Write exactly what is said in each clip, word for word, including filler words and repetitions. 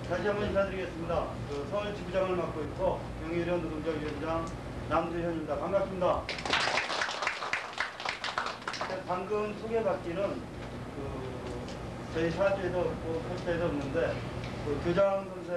다시 한번 인사드리겠습니다. 그 서울 지부장을 맡고 있고 명예위원 노동자위원장 남재현입니다. 반갑습니다. 방금 소개받기는 그 저희 사주에도 없고 포스터에도 없는데 그 교장 선생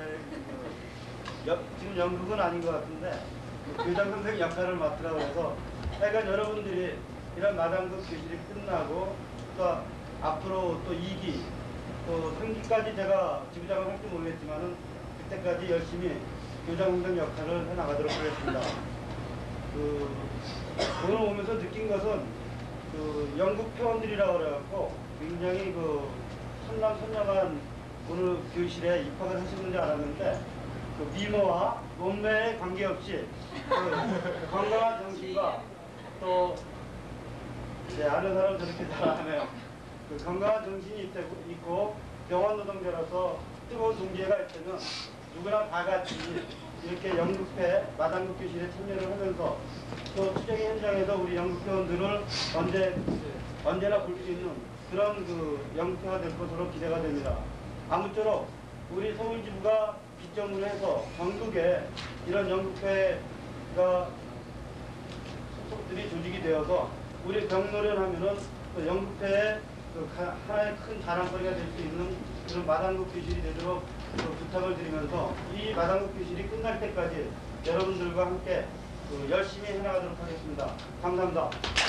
그 여, 지금 연극은 아닌 것 같은데 그 교장 선생 역할을 맡으라고 해서 하여간 여러분들이 이런 마당극 교실이 끝나고 또 앞으로 또 이 기 또 삼 기까지 제가 지부장을 할지 모르겠지만은 그때까지 열심히 교장 선생 역할을 해 나가도록 하겠습니다. 그 오늘 오면서 느낀 것은 그 연극 회원들이라고 그래갖고 굉장히 그 선남선녀만 오늘 교실에 입학을 하시는지 알았는데 그 미모와 몸매에 관계없이 그 건강한 정신과 또 네, 아는 사람 저렇게 잘하네요. 그 건강한 정신이 있고 병원 노동자라서 뜨거운 동기가 있다면 누구나 다 같이 이렇게 연극회 마당극 교실에 참여를 하면서 또 추적의 현장에서 우리 연극회원들을 언제 언제나 볼 수 있는 그런 그 연극회가 될 것으로 기대가 됩니다. 아무쪼록 우리 서울지부가 기점으로 해서 전국에 이런 연극회가 속속들이 조직이 되어서 우리 병노련하면은 그 연극회의 그 하나의 큰 자랑거리가 될 수 있는 그런 마당극 교실이 되도록 그 부탁을 드리면서 이 마당극 교실이 끝날 때까지 여러분들과 함께 그 열심히 해나가도록 하겠습니다. 감사합니다.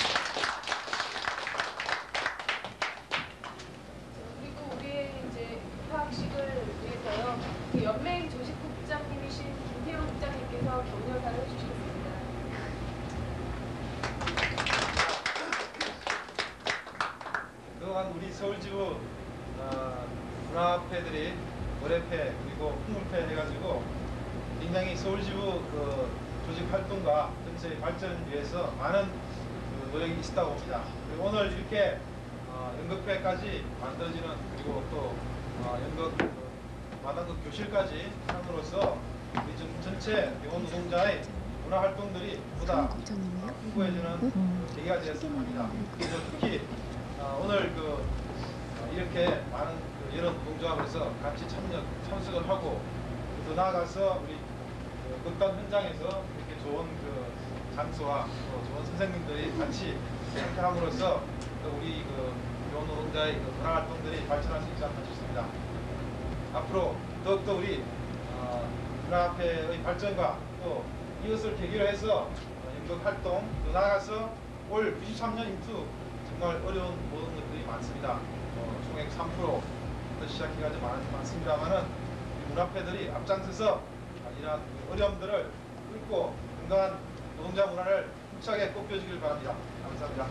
그리고 우리의 이제 입학식을 위해서요. 그 연맹 조직국장님이신 김태호 국장님께서 격려사를 해주시겠습니다. 그동안 우리 서울지부 어, 문화회들이 노래회 그리고 풍물회 해가지고 굉장히 서울지부 그 조직 활동과 전체의 발전을 위해서 많은 그 노력이 있었다고 봅니다. 그리고 오늘 이렇게 어, 연극회까지 만들어지는 그리고 또 어, 연극 그, 마당극 교실까지 함으로써 우리 전, 전체 병원 노동자의 문화 활동들이 보다 풍부해지는 그 계기가 되었으면 합니다. 그래서 특히 어, 오늘 그 어, 이렇게 많은 그 여러 노동조합에서 같이 참여 참석을 하고 더 나아가서 우리 그 극단 현장에서 이렇게 좋은 그 장소와 또 좋은 선생님들이 같이 함께함으로써 또 우리 그 병원 노동자의 그 문화 활동들이 발전할 수 있지 않나 싶습니다. 앞으로 더욱더 우리 어, 문화회의 발전과 또 이것을 계기로 해서 어, 연극 활동 더 나아가서 올 구십삼 년 인투 정말 어려운 모든 것들이 많습니다. 어, 총액 삼 퍼센트부터 시작해가지고 많, 많습니다만은 문화회들이 앞장서서 이러한 그 어려움들을 뚫고 건강한 노동자 문화를 힘차게 꽃펴주길 바랍니다. 감사합니다.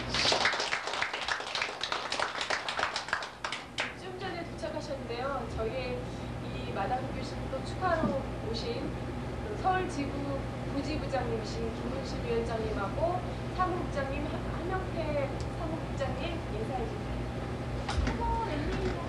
좀 전에 도착하셨는데요. 저희 이 마당교실 또 추가로 오신 그 서울지부 부지부장님이신 김문실 위원장님하고 사무국장님 한명태 사무국장님 인사해 주세요. 어머, 웬일이야.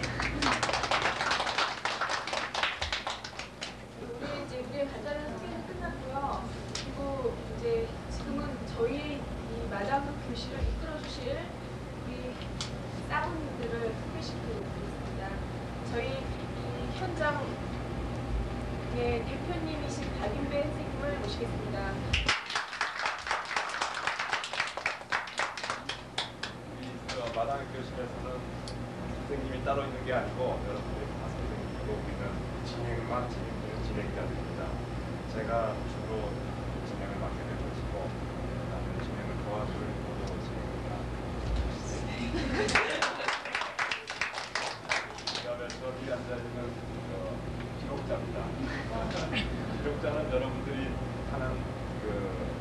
우리 이제 우리의 간단한 소개는 끝났고요. 그리고 이제 지금은 저희 이 마당극 교실을 이끌어 주실 우리 사부님들을 소개시키고 있습니다. 저희 이 현장의 대표님이신 박인배 선생님을 모시겠습니다. 우리 마당극 교실에서는 선생님이 따로 있는 게 아니고 여러분들이 다 선생님이고 우리는 진행만 진행되는 진행자들입니다. 제가 주로 진행을 맡게 될 것이고 나는 진행을 도와줄 모두 진행입니다. 그다음에 저 뒤에 앉아있는 어, 기록자입니다. 기록자는 여러분들이 하는 그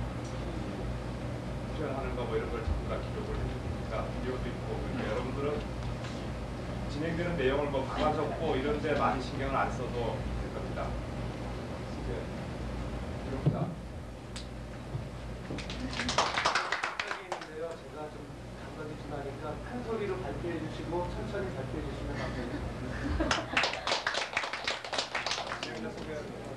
표현하는 거 뭐 이런 걸 전부 다 기록을 해주니까 비디오도 있고 그러니까 여러분들은 진행되는 내용을 뭐 가만 적고 이런 데 많이 신경을 안 써도 될 겁니다. 이제 기록자. 여기 있는데요. 제가 좀 감각이 좀 나니까 큰 소리로 발표해 주시고 천천히 발표해 주시면 감사합니다. 진행자 소개하는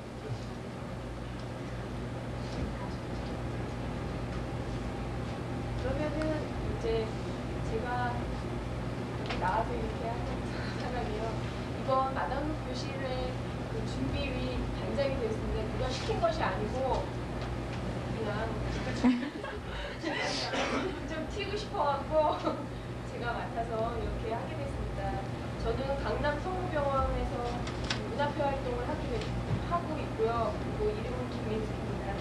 그러면은 이제 제가 나와서 이렇게 하는 사람이요. 이번 마당극 교실의 그 준비위 단장이 되어 있는데 누가 시킨 것이 아니고 그냥 좀 튀고 싶어갖고 제가 맡아서 이렇게 하게 됐습니다. 저는 강남 성모병원에서 문화표 활동을 하게 됐, 하고 있고요. 그리고 이름은 김민숙입니다.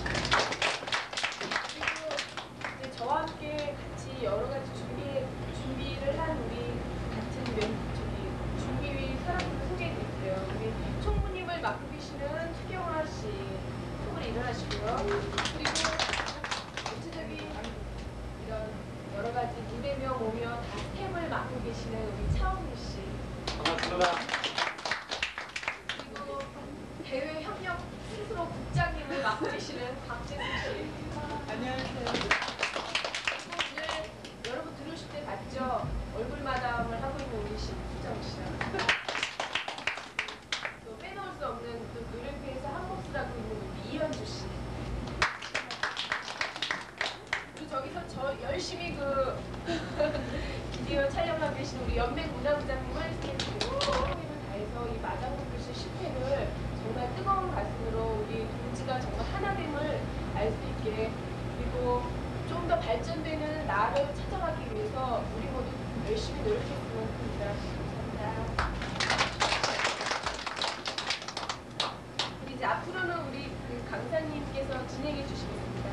그리고 이제 저와 함께 같이 여러 가지 준비, 준비를 한 우리 같은 면, 저기 준비위 사람들을 소개해드릴게요. 우리 총무님을 맡고 계시는 추경화 씨, 총무를 일어나시고요. 그리고 전체적인 이런 여러 가지 무대명 오며 다 스캠을 맡고 계시는 우리 차은우 씨. 반갑습니다. 그리고 대외 협력 스스로 국장님을 맡고 계시는 박재수 씨. 안녕하세요. 그리고 오늘 여러분 들으실 때 봤죠? 얼굴 마담을 하고 있는 우리 신수정 씨. 또 빼놓을 수 없는 또 노래회에서 한 몫을 하고 있는 우리 이현주 씨. 그리고 저기서 저 열심히 그 비디오 촬영하고 계신 우리 연맹 문화부장님을 힘을 다해서 이 마장국 교실 실패를 정말 뜨거운 가슴으로 우리 동지가 정말 하나됨을 알 수 있게, 그리고 좀 더 발전되는 나를 찾아가기 위해서 우리 모두 열심히 노력했으면 합니다. 감사합니다. 그리고 이제 앞으로는 우리 그 강사님께서 진행해 주시겠습니다.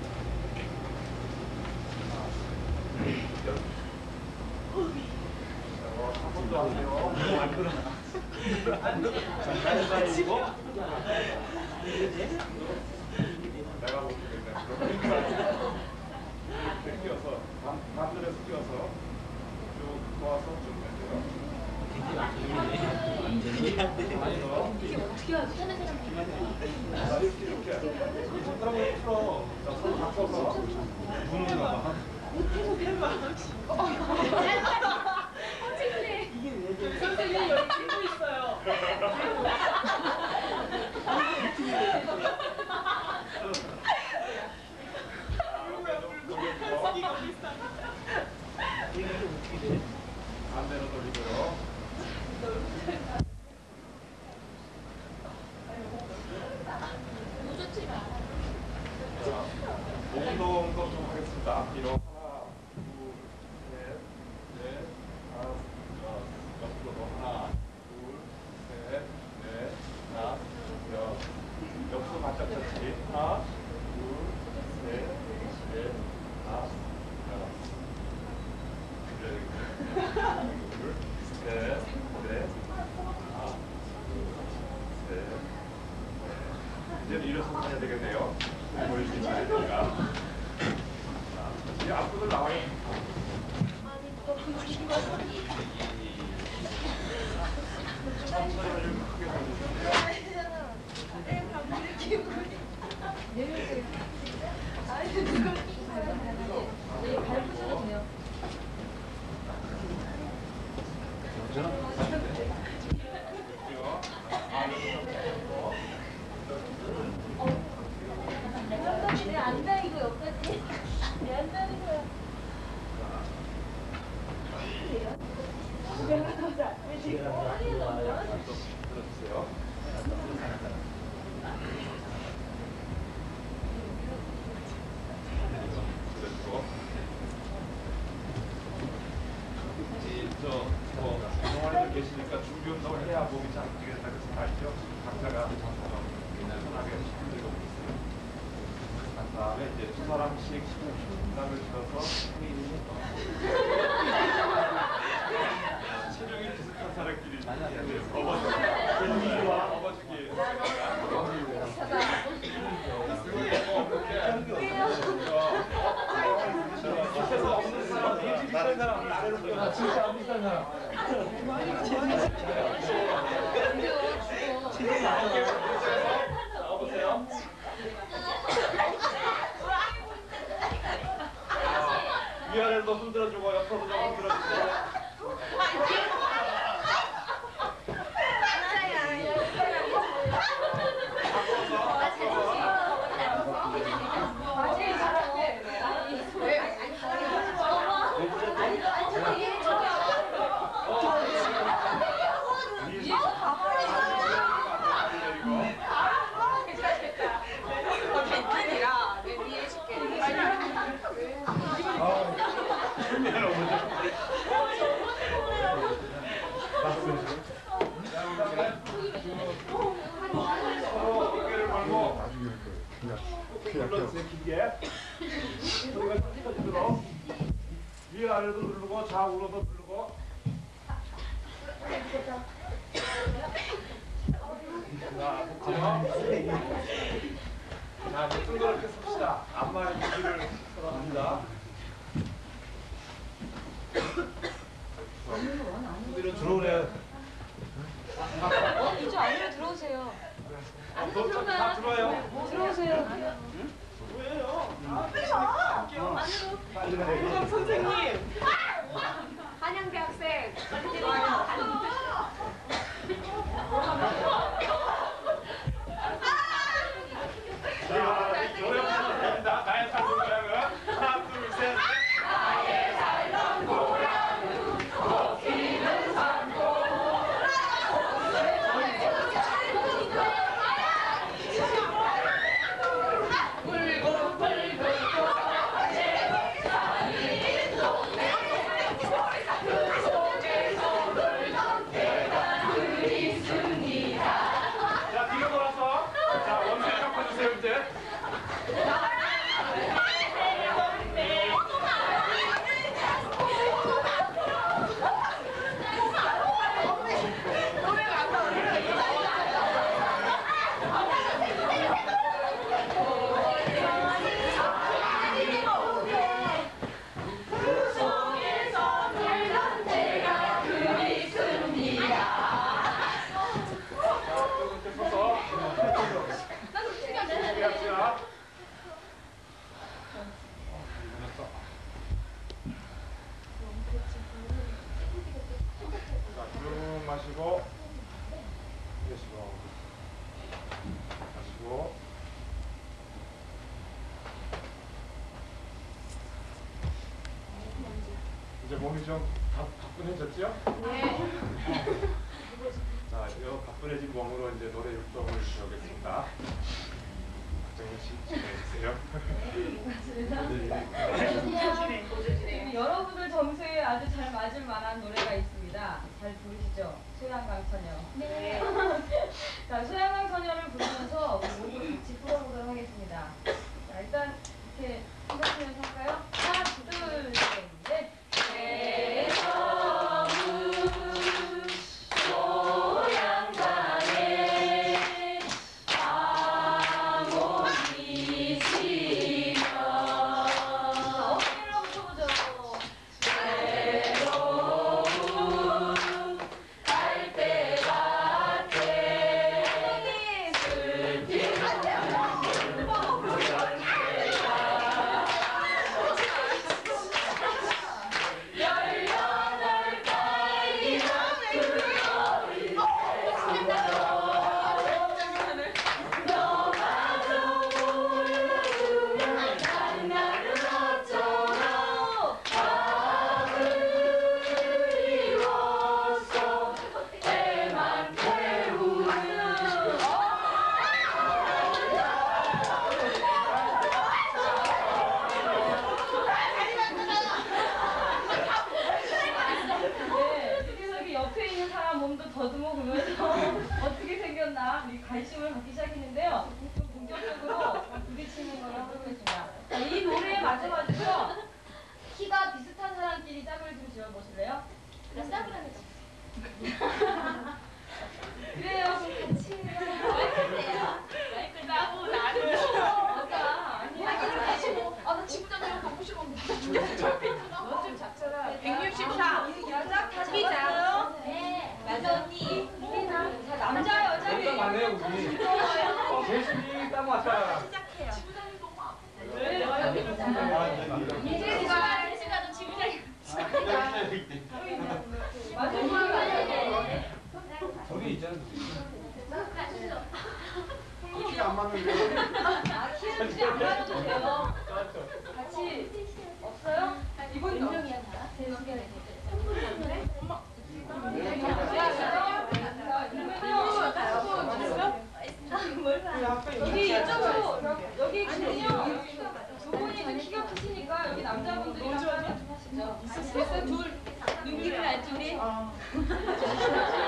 한 번도 안 돼요. 안 그러. 안 그러. 가위바위보. 내가 보기에는 이렇게 끼워서 반대에서 끼워서 쭉 모아서 쭉 내세요. 이게 어떻게 하지? 하는 사람이 자, 이렇게 이렇게 손가락으로 풀어. 자, 손 바꿔서 눈을 넣어. 선생님! 선생님 여기 들고 있어요. 반대로 돌리고요. 자, 운동도 좀 하겠습니다. 앞뒤로 하나, 둘, 셋, 넷, 다섯, 여섯. 옆으로도 하나, 둘, 셋, 넷, 다섯, 여섯. 옆으로 바짝 쳤지. 하나, 둘, 셋, 넷, 다섯, 여섯. 둘, 셋, 넷, 다섯, 셋, 넷. 이제는 일어서서 해야 되겠네요. 보일 수 있어야 되니까. 자, 이제 앞으로 나와요. 천천히 좀 크게 보여주세요. 안다 이거 여기까지. 왜 안다는 거야? 들어주세요. 그리고 이저 뭐 동아리들 계시니까 준비 운동을 해야 몸이 잘 움직인다 그 생각이죠. 각자가 편하게 힘들고 있어요. 그 다음에 이제 두 사람씩 중간을 들어서 체중이 비슷한 사람끼리 업어주기 업어주기 밑에서 없는 사람 비슷한 사람 아래로 진짜 안 비싼 사람. 나와보세요. 위아래도 흔들어주고 옆으로도 좀 흔들어주세요. 어깨를 걸고 눌러주세요. 길게. 소리가 끝까지 들어. 위 아래도 누르고 좌우로도 누르고. 자, 복지요. 자, 이제 둥그렇게 섭시다. 앞만 뒤를 서랍니다. 뒤로 들어오래요. 어, 이쪽 안으로 들어오세요. 안으로 들어오면 다 들어와요. 들어오세요. 왜요? 안으로. 빨리 가요. 선생님. 한양대 학생. 빨리 들어와요. 자, 노래 부르겠습니다. 나의 삶은 고향은 하나, 둘, 셋. 나의 삶은 고향은 꽃피는 산고. 붉은 붉은 꽃에 산이 동네 그 속에서 놀던 대단들이 있습니다. 자, 뒤로 돌아서 자, 원숭이 펴주세요 이제. 마시고 내쉬고 마시고 이제 몸이 좀 가, 가뿐해졌죠? 네. 자, 이 가뿐해진 몸으로 이제 노래 율동을 배우겠습니다. 박정희 씨 진행해주세요. 여러분들 점수에 아주 잘 맞을 만한 노래가 있습니다. 잘 부르시죠? 소양강 처녀. 네. 자, 소양강 처녀를 부르면서 우리 모두 같이 풀어보도록 하겠습니다. 자, 일단 이렇게 생각하면서 할까요? 하나, 둘, 셋, 넷. 더듬어 보면서 어떻게 생겼나 관심을 갖기 시작했는데요. 좀 본격적으로 부딪히는 걸 해보겠습니다. 이 노래에 맞춰가지고요. 키가 비슷한 사람끼리 짝을 좀 지어보실래요? 나 짝을 하면 그래요. 그럼 같이 해요. 나도 나는. 맞아. 아니야. 아, 나 지구자들이랑 가고 싶었는데. 너좀 작잖아. 백육십사. 여자 다 잡았어요? 네. 맞아 언니. 자, 남자 여자 땀 많네요 우리. 제수이 땀 왔다. 시작해요. 지구자들 너무 아파. 네. 이제 시간 시간은 지구자리. 맞아. 저기 있잖아. 키가 안 맞는데. 아, 키는 굳이 안 맞아도 돼요. 같이 없어요? 이번 명이야 다. 제 시간에 엄마. 여기 이쪽으로 여기 있군요. 두 분이 좀 키가 크시니까 여기 남자분들이랑 좀 하시죠. 둘. 눈길을 알 줄이.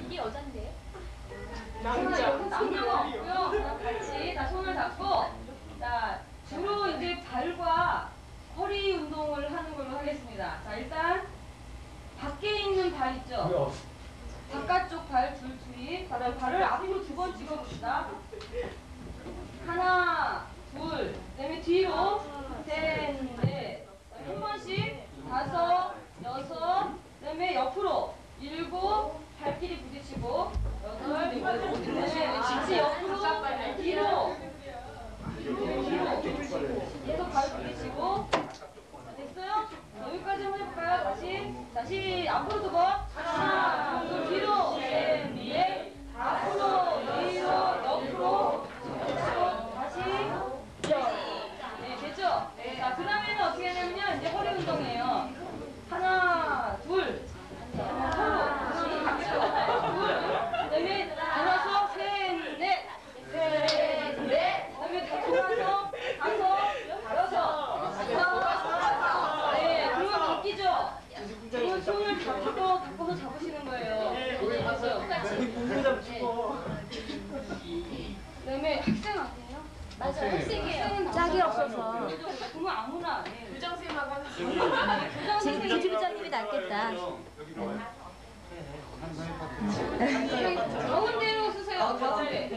이게 여잔데요? 남자 남녀가 없고요. 자, 같이 다 손을 잡고 자 주로 이제 발과 허리 운동을 하는 걸로 하겠습니다. 자 일단 밖에 있는 발 있죠? 바깥쪽 발 둘둘이 자, 발을 앞으로 두 번 찍어봅시다. 하나 둘 그다음에 뒤로 셋 넷 한 번씩 다섯 여섯 그다음에 옆으로 일곱 발길이 부딪히고 여덟 그다음에 같이 옆으로 뒤로 뒤로 계속 발 부딪히고 됐어요? 여기까지 한번 해볼까요? 다시 다시 앞으로 두 번 하나 둘 뒤로 셋 넷 앞으로 뒤로 옆으로 다시 네 됐죠? 자 그 다음에는 어떻게 하냐면요 이제 허리 운동이에요. 하나 둘 서로 둘 그다음에 돌아서 셋넷 셋넷 그다음에 다 돌아서 다섯 여섯 네 그리고 바뀌죠? 그리고 손을 잡고 바꿔서 잡으시는 거예요. 그다음에 학생 아니에요? 맞아요. 학생이에요. 짝이 없어서. 그러면 아무나. 네. 부장쌤하고 하는 지금 부지부장님이 낫겠다. 가운데로 쓰세요. 가운데.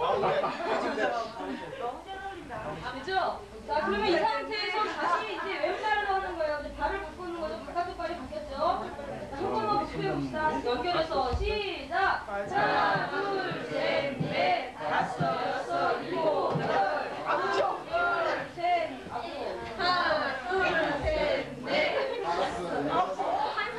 그죠? 자, 그러면 이 상태에서 다시 이제 왼발로 하는 거예요. 이제 발을 바꾸는 거죠. 바깥쪽 발이 바뀌었죠? 자, 한 번만 복습해봅시다. 연결해서 시작! 하나, 둘, 셋, 넷, 다섯, 여섯, 일곱, 여덟, 아홉, 열, 셋, 앞으로. 하나, 둘, 셋, 넷, 다섯, 여섯,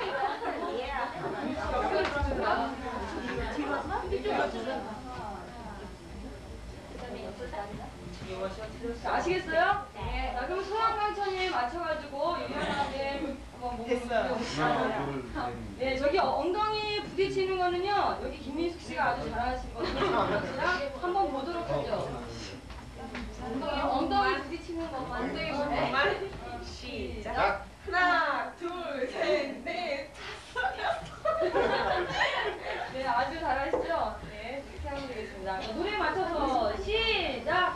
자, 아시겠어요? 네. 자, 그럼 소환강천에 맞춰가지고 유연하게 한번 몸을 풀어봅시다. 네, 저기 엉덩이 부딪히는 거는요, 여기 김민숙 씨가 아주 잘하신 거거든요. 한번 보도록 하죠. 엉덩이, 엉덩이 부딪히는 것만. 엉덩이 부딪히는 시작. 하나, 둘, 셋, 넷, 다섯, 여섯. 네, 아주 잘하시죠? 네, 이렇게 하면 되겠습니다. 자, 노래에 맞춰서 시작!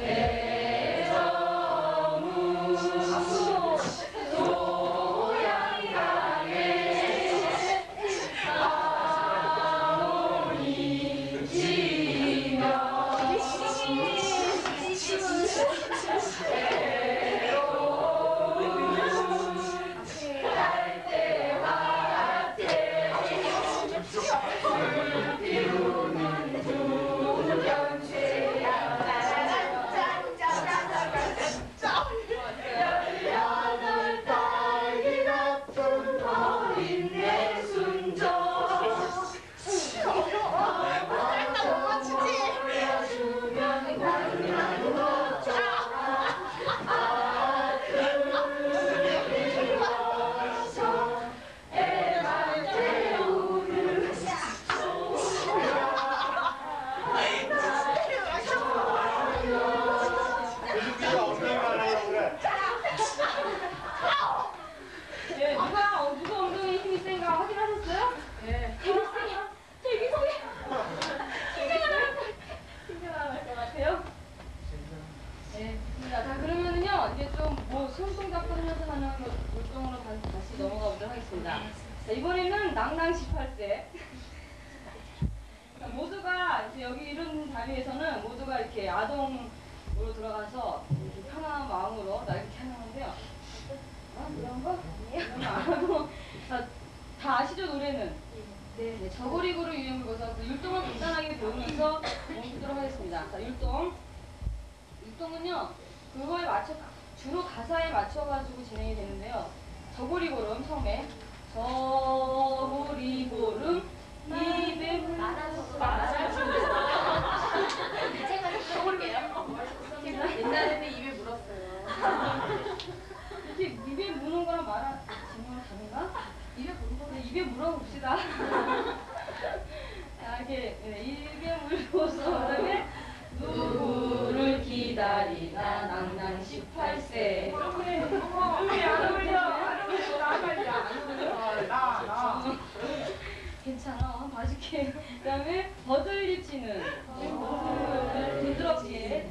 대성문 앞으로 소양강에 한온이 지며 네, 누가, 어, 누가 엉덩이 힘이 센가 확인하셨어요? 네. 되게 세요. 되게 세요. 힘내가 나갈 것 같아요. 힘내가 나갈 것 같아요. 네, 좋습니다. 자, 그러면은요, 이제 좀 뭐 손동작 하면서 하는 활동으로 다시 넘어가 보도록 하겠습니다. 자, 이번에는 낭낭 십팔 세. 자, 모두가 이제 여기 이런 자리에서는 모두가 이렇게 아동으로 들어가서 이렇게 편안한 마음으로 나 이렇게 하는데요. 아, 그런 거? 아니에요. 안 하고. 자, 다 아시죠, 노래는? 네. 네, 저고리고로 유행을 거서 그 율동을 간단하게 배우면서 멈추도록 하겠습니다. 자, 율동. 율동은요, 그거에 맞춰, 주로 가사에 맞춰가지고 진행이 되는데요. 저고리고름 처음에. 저고리고름, 입에 말아서 말아서 제가 해볼게요. 옛날에는 입에 물었어요. 이렇게 입에 무는 거랑 말하는 거랑 다른가? 입에 무는 거는 입에 물어봅시다. 자, 이렇게 네, 입에 물고서 그다음에 누구를 기다리나 낭낭 십팔 세. 이렇게 음이 안 어울려. 안 어울려. 안 어울려. 나, 나. 괜찮아. 봐줄게. 그다음에 버들잎치는 부드럽게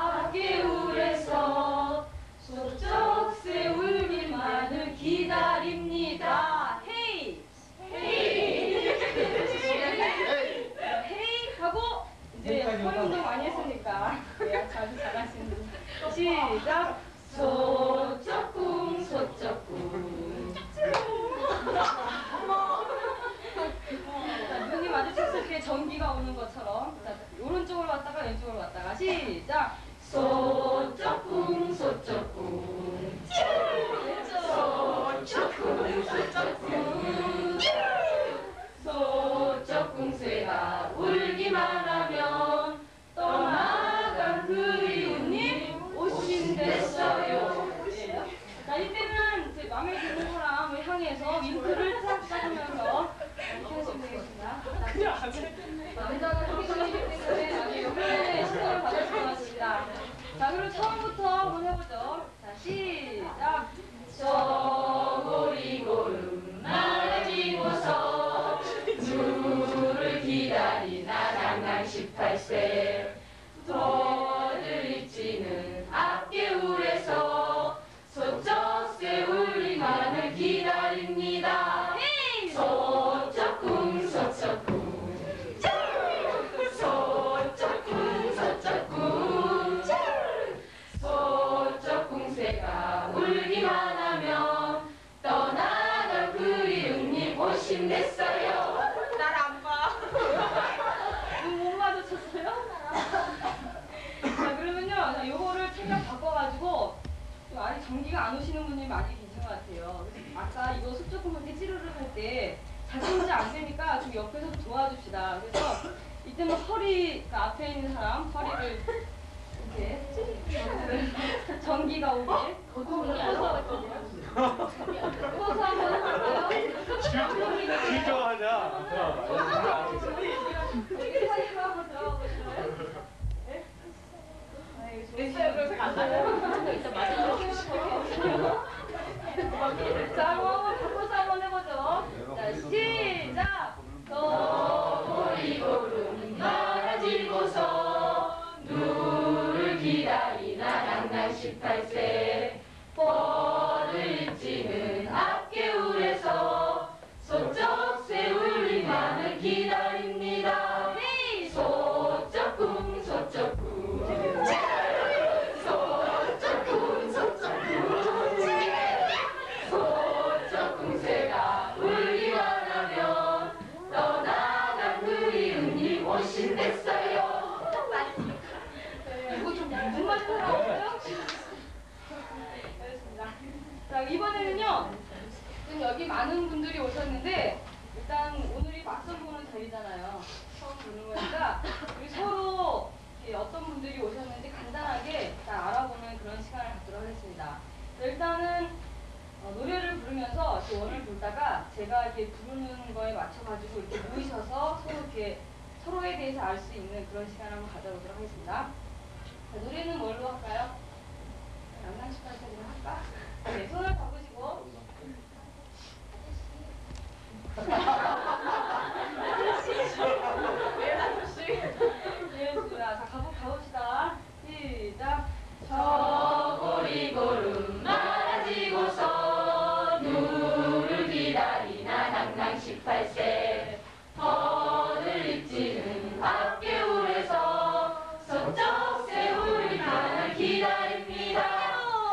앞개울에서 소쩍새 울기만을 기다립니다. 헤이 헤이 헤이 하고 이제 허리 운동 많이 했으니까 네, 아주 잘하시는 시작. 소쩍궁 소쩍궁 자, 눈이 마주쳤을 때 전기가 오는 것처럼 자, 오른쪽으로 왔다가 왼쪽으로 왔다가 시작. 소쩍궁 소쩍궁 소쩍궁 소쩍궁 소쩍궁새가 울기만 하면 떠나간 그리움님 오신댔어요. 자, 이때는 제 마음에 드는 사람을 향해서 윙크를 싹 닦으면서 이렇게 하시면 되겠습니다. 남자가 여기서이기 때문에 아주 요번에 시선을 받으실 것 같습니다. 자, 그럼 처음부터 한번 해보죠. 자, 시작. 저고리고름 말지고서 누를 기다리나 장난 십팔 세 버들잎지는 앞개울에서 소쩍새 울리만을 기다립니다. 소쩍궁 소쩍궁 소쩍궁 소쩍궁 소쩍궁새가 울기만 하면 떠나갈 그리움님 오신댔어요. 날 안 봐. 못 마주쳤어요? 자, 그러면요, 자, 요거를 책을 바꿔가지고 좀 아직 전기가 안 오시는 분들이 많이 계신 것 같아요. 그래서 아까 이거 수조금 이렇게 찌르르 할 때 잘 손질 안 되니까 좀 옆에서 좀 도와줍시다. 그래서 이때는 허리, 그러니까 앞에 있는 사람 허리를 이렇게 전기가 오게 퍼서 퍼서 한번 해볼까요? 진정하자. 크게 사이로 한번 들어가 보실래요? 네? 됐어요. 그래서 안 나요. 자, 한번 바꿔서 한번 해보죠. 자, 시작! 저고리고름 말아지고서 누를 기다리나 장난 십팔 세 버들잎지는 앞개울에서 소쩍새 울리만을 기다립니다. 소쩍궁 소쩍궁 소쩍궁 소쩍궁 소쩍궁새가 울기만 하면 떠나간 그리움님 오신댔어요. 이거 좀 무슨 말인 사람 없어요? 알겠습니다. 자, 이번에는요, 지금 여기 많은 분들이 오셨는데 일단 오늘이 맞선 보는 자리잖아요. 처음 보는 거니까 우리 서로 이렇게 어떤 분들이 오셨는지 간단하게 잘 알아보는 그런 시간을 갖도록 하겠습니다. 일단은 어, 노래를 부르면서 그 원을 돌다가 제가 이렇게 부르는 거에 맞춰가지고 이렇게 모이셔서 서로 이렇게 서로에 대해서 알 수 있는 그런 시간을 한번 가져보도록 하겠습니다. 자, 노래는 뭘로 할까요? 양낭식까지는 할까? 네, 손을 잡으시고 네, 좋습니다. 자, 가보, 가봅시다. 시작. 저고리고름 말아지고서 누를 기다리나 장난 십팔 세 버들잎지는 앞개울에서 소쩍새 울리만을 기다립니다.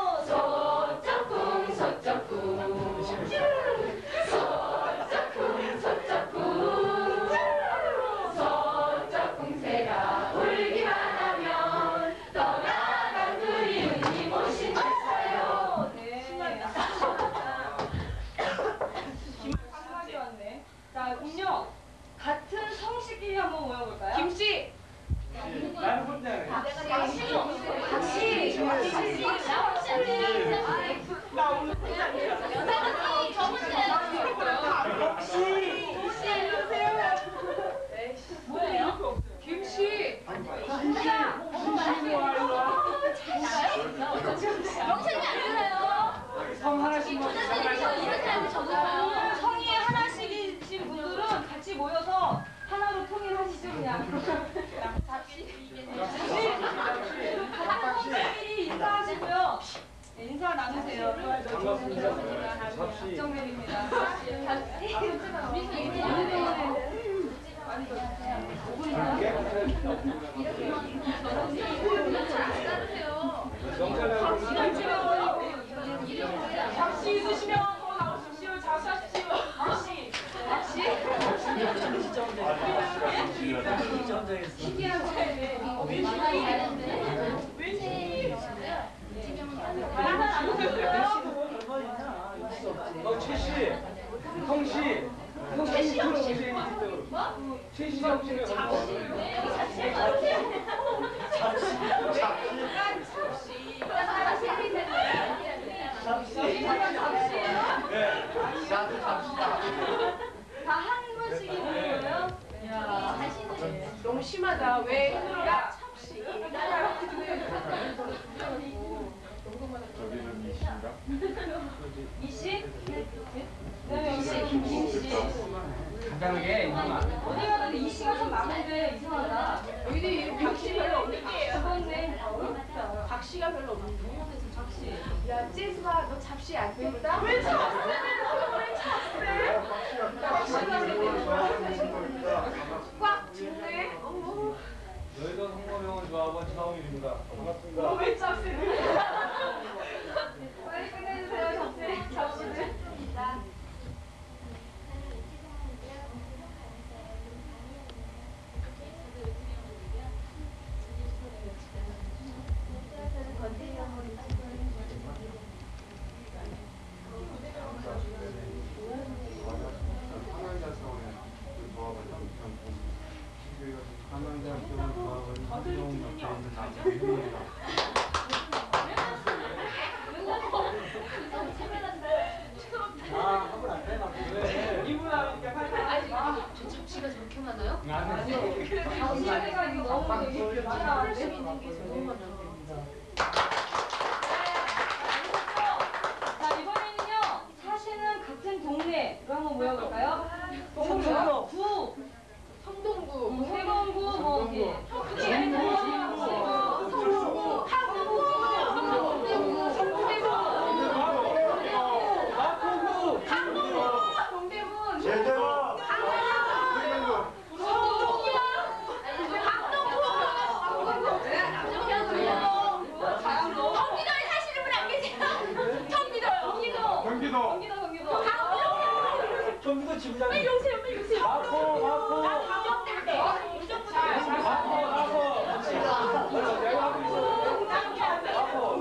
소쩍궁 소쩍궁 소쩍궁 소쩍궁 소쩍궁새가 울기만 하면 떠나간 그리움님 오신댔어요. 네. 신난다. 한마디 왔네. 자, 그럼요. 같은 성씨끼리 한번 모여볼까요? 김씨! 나는 혼자 해. 박씨! 박씨! 나 오늘 여자분이 저분이세요. 뭐예요? 김씨! 명색이 안 들어요. 성 하나씩만 저자들이 이렇게 하는데 저도 오늘 성이 하나씩이신 분들은 같이 모여서 그냥. 잡시. 박정배끼리 인사하시고요. 네, 인사 나누세요. 반갑습니다. 잡시. 박정배입니다. 잡시 있으시면 더 나오십시오. 잡사십시오. 잡시. 잡시. 신기한 차이네. 어, 최씨, 형씨, 형씨 오세요. 최씨 형씨는 다 한 번씩 있는 거예요? 이야. 너무 심하다. 왜 힘들어야 참씨. 저기는 이신가? 이씨? 그다음에 여기 김씨. 간단하게 어디 가도 이씨가 좀 많은데 이상하다. 여기도 박씨 별로 없는 게예요. 죽었네. 박씨가 별로 없는 게. 박씨. 야, 재수가 너 잡씨 안 됐다? 왜 잡씨? 왜 잡씨? 꽉 쥐네. 어머. 여의도 성모병원 조합원 차홍일입니다. 너 왜 잡씨? 빨리 끝내주세요. 잡씨. 잡씨들. 접시가 저렇게 많아요? 잡씨가 이거 너무 되게 많아. 재밌는 게 너무 많아요. 자, 이번에는요, 사시는 같은 동네로 한번 모여볼까요? 동구, 구, 성동구. 음, 세봉구, 뭐, 이렇게. 성동구. 성동구. 성동구. 성동구. 동대문. 제대로. 경기도. 경기도, 경기도. 경기도 지부장. 빨리 오세요, 빨리 오세요. 마포, 마포. 나 가볍대. 마포, 마포. 내가 하고 있어.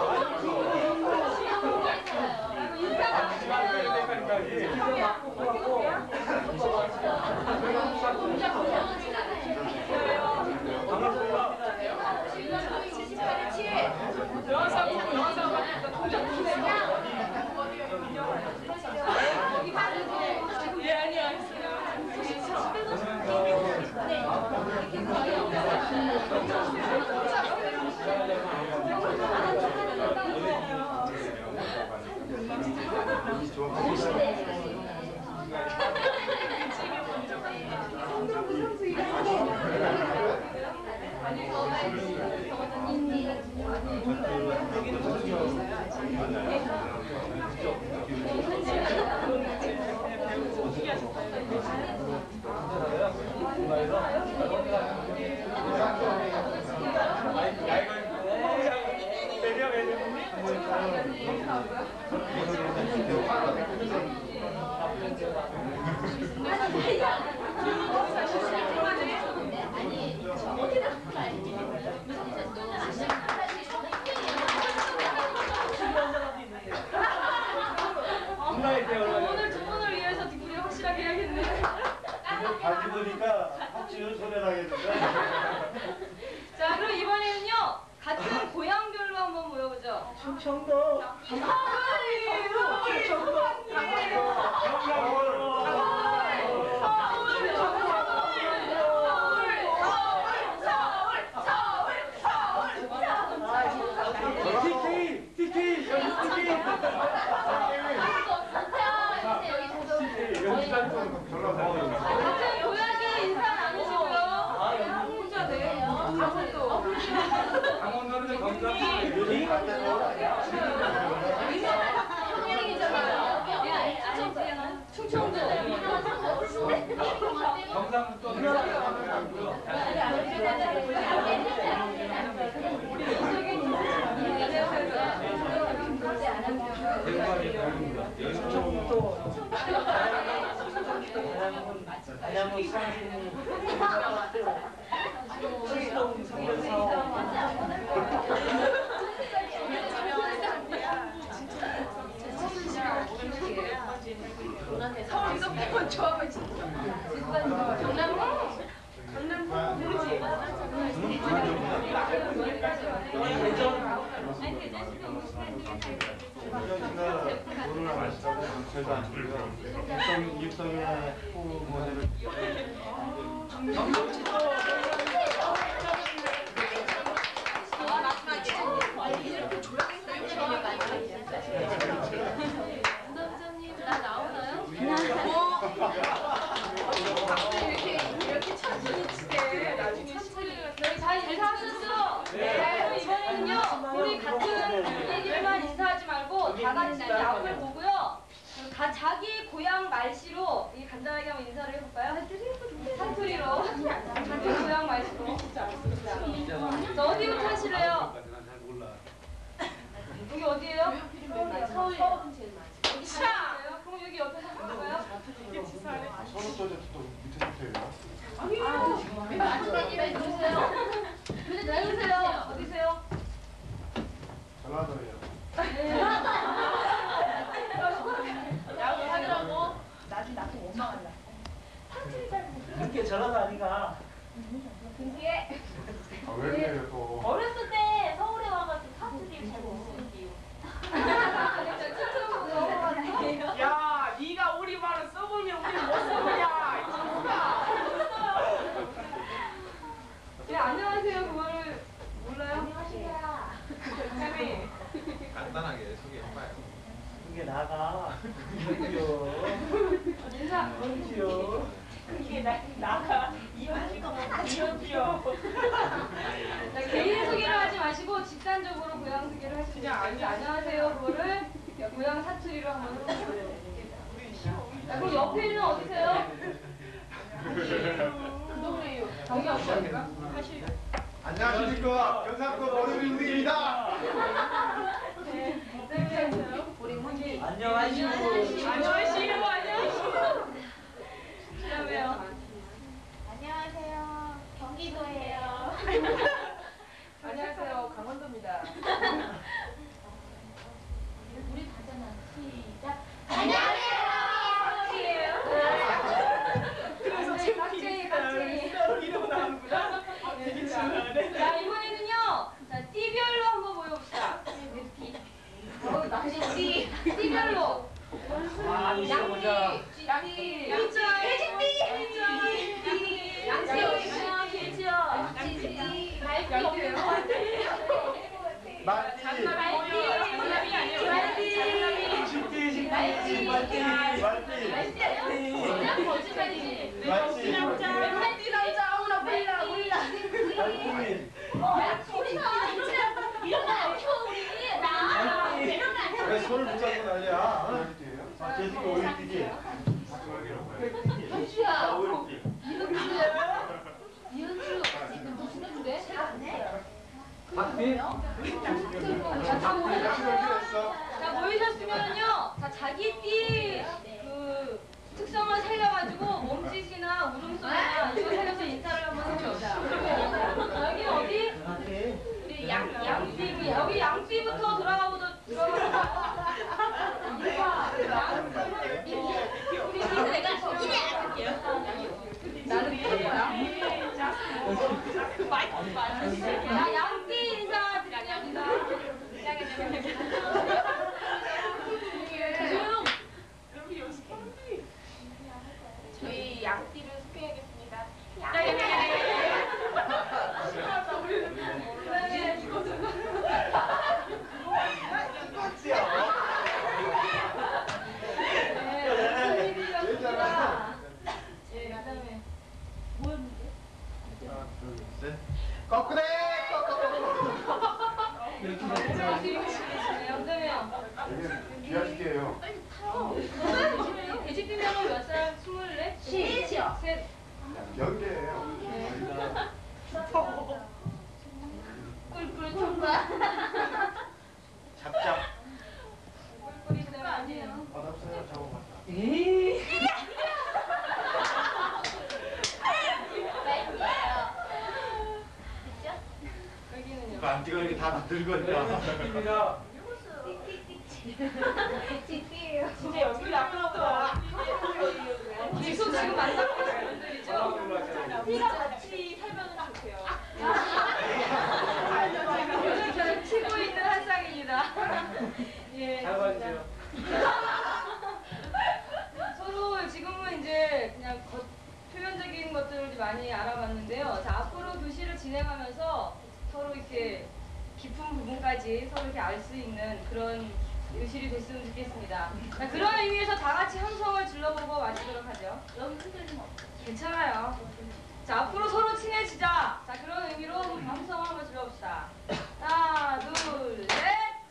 예, 아니요. 오늘 두 분을 위해서 뒷구리 확실하게 해야겠네. 바지 보니까 확실히 소리 나겠는데. 자, 그럼 이번에는요, 같은 고향별로 한번 모여보죠. 충청도. 티케이, 티케이, 여기 티케이. 같은 고향이 인사 나누시고요. 서울에서 백번 좋아하지. 경남도? 경남도 모르지? 씨가 모르나 맛있다고 저희도 안 들고요. 육성, 육성의 후보들을 부담장님 나 나오나요? 이렇게 이렇게 천천히 치대. 나중에 여기 잘 인사하셨죠? 네. 그럼 이번에는요, 우리 같은 얘기만 인사하지 말고 다 같이 이 앞을 보고요. 다 자기 고향 말씨로 이 간단하게 한번 인사를 해볼까요? 사투리로. 자기 고향 말씨로. 자, 어디부터 하실래요? 여기 어디예요? 서울 서울은 제일 많지. 여기 사실래요? 그럼 여기 옆에서 해볼까요? 서울 프로젝트도 밑에 밑에요. 아직까지 왜 그러세요? 왜 그러세요? 어디세요? 전라도예요. 네. 야구 하더라고. 나중에 나도 원망한다. 그렇게 전화도 아니가. 근데 아, 왜 그래요 또? 어렸을 때 서울에 와가지고 사투리를 잘 못 쓰는 이유. 야, 네가 우리 말을 써보면 우리 못 써보냐? 네, 안녕하세요. 그거를 몰라요? 안녕하세요. 쌤이 간단하게 소개해봐요. 그게 나가. 그러지요. 인사. 그러지요. 이게 나 나가 이현지가 이현지요. 자, 개인 소개를 하지 마시고 집단적으로 고향 소개를 하시면 그냥 돼요. 안녕하세요. 그거를 고향 사투리로 한번 해보세요. 자, 그럼 옆에 있는 어디세요? 동네요. 정이 없어요. 사실 안녕하십니까. 경상도 머리민입니다. 네. 네. 우리 문제. 안녕하시고. 안녕하시오. 안녕하시오. 그다음에요. 안녕하세요. 경기도예요. 안녕하세요. 강원도입니다. 우리 가잖아. 시작. 그래서 네, 깍쟁이, 깍쟁이. 따로 이름 나오는구나. 되게 좋아하네. 자, 이번에는요. 자, 띠별로 한번 보여봅시다. 어, 다시 띠. 띠별로. 아, 이거 보자. 양띠. 양띠. 돼지띠. 양띠. 양띠. 양띠. 말띠 없는 것 같아. 말띠. 장남이 아니에요. 말띠. 식기 식기 말띠. 말띠 말띠 말띠예요? 그냥 거짓말이지. 말띠 말띠 남자 아무나 몰라 몰라. 말띠 이런 거 없어 우리. 나. 이런 거안 해. 왜 손을 붙잡고 난리야? 말띠예요? 아, 제주도 오일띠지 현주야. 아 오일띠 이현주. 무슨 건데? 박비? 자, 다 모이셨어요? 자, 모이셨으면요. 자, 자기 띠 그 특성을 살려가지고 몸짓이나 울음소리나 이거 살려서 인사를 한번 해봅시다. 여기 어디? 우리 양, 양띠, 여기 양띠부터 돌아가보자. 들어가보자. 우리 띠 내가 이래 할게요. 나는 띠야. 자, 양띠 인사드립니다. 저희 양띠를 소개하겠습니다. 거꾸대 여기 귀하시게요. 돼지띠면은 몇 살? 스물네? 셋이요. 셋. 연계예요. 꿀꿀 총각. 잡잡 꿀꿀이 그다음에 아니에요. 맛없어요. 저거 맛. 에이. 만티가 이렇게 다 늙었냐? 입니다. 찌띠예요. 진짜 연기 나쁘다. 지금 지금 만나고 있는 분들이죠. 피가 같이 살면 좋대요. 요즘 저를 치고 있는 한상입니다. 예. 잘 봐주세요. 서로 지금은 이제 그냥 겉, 표면적인 것들을 많이 알아봤는데요. 자, 앞으로 교실을 진행하면서 서로 이렇게 깊은 부분까지 서로 이렇게 알 수 있는 그런 교실이 됐으면 좋겠습니다. 자, 그런 의미에서 다 같이 함성을 질러보고 마치도록 하죠. 여기 흔들리면 어떡해. 괜찮아요. 자, 앞으로 서로 친해지자. 자, 그런 의미로 함성 한번 질러봅시다. 하나, 둘, 셋.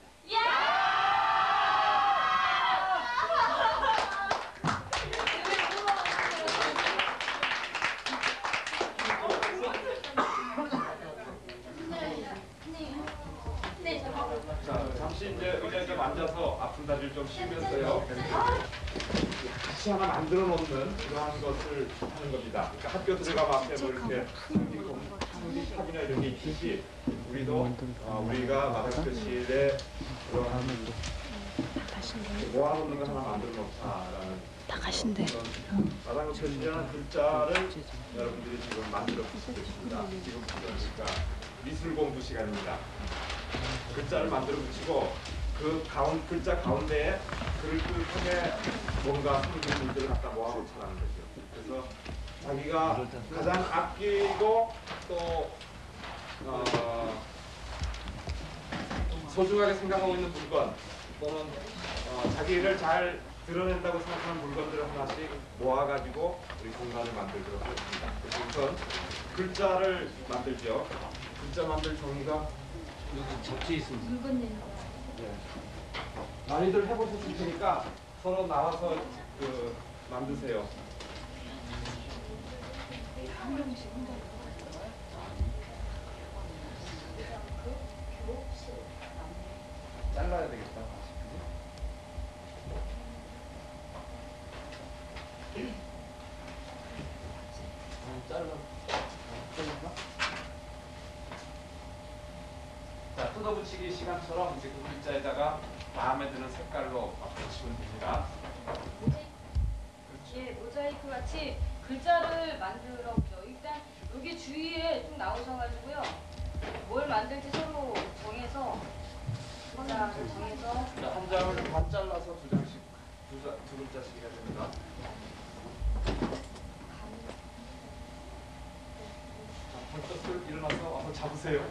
자, 잠시 이제 의자에 좀 앉아서 아픈 다리를 좀 쉬면서요. 같이 하나 만들어 놓는 그러한 것을 하는 겁니다. 그러니까 학교 들어가면 앞에 뭐 이렇게 상지 탑이나 이런 게 있듯이 우리도 어, 우리가 마당교실에 그런 모아놓는 거 하나 만들어 놓자라는 다 가신대. 마당교실이라는 글자를 여러분들이 지금 만들어 붙이겠습니다. 지금 그러니까 미술 공부 시간입니다. 글자를 만들어 붙이고 그 가운 글자 가운데에 글을 통해 뭔가 숨긴 문제를 갖다 모아놓자라는 거죠. 그래서 자기가 가장 아끼고 또 어, 소중하게 생각하고 있는 물건 또는 어, 자기를 잘 드러낸다고 생각하는 물건들을 하나씩 모아가지고 우리 공간을 만들도록 하겠습니다. 그래서 우선 글자를 만들죠. 글자 만들 종이가 여기 접시 있습니다. 물건 내는 거. 많이들 해보셨을 테니까 서로 나와서 그 만드세요. 잘라야 되겠다. 잘라. 자, 뜯어붙이기 시간처럼 이제 그 글자에다가 마음에 드는 색깔로 붙이면 됩니다. 예, 모자이크 같이 글자를 만들어 보죠. 일단 여기 주위에 쭉 나오셔가지고요. 뭘 만들지 서로 정해서 글자를 정해서 자, 한 장을 반 잘라서 두 장씩 두, 자, 두 글자씩 해야 됩니다. 자, 벌떡 일어나서 한번 잡으세요.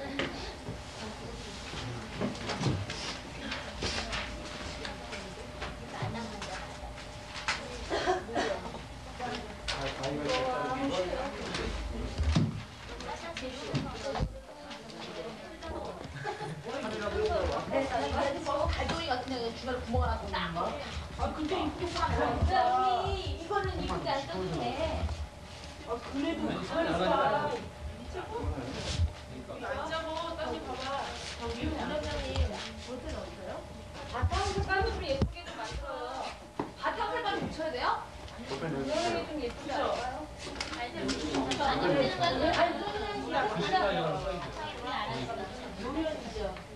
갈고리 같은 경우에 주변에 구멍 하나 더 나. 아 근데 이쁘게 써놨어. 이거는 이쁘게 안 써주네. 아 그래도 괜찮아. 앉아보, 따님 봐봐. 저기 원장님 볼펜 없어요? 바탕 색깔도 좀 예쁘게 좀 만들어요. 바탕 색깔 붙여야 돼요? 모양이 좀 예쁘지 않아요? 아니 소리는 노련이죠.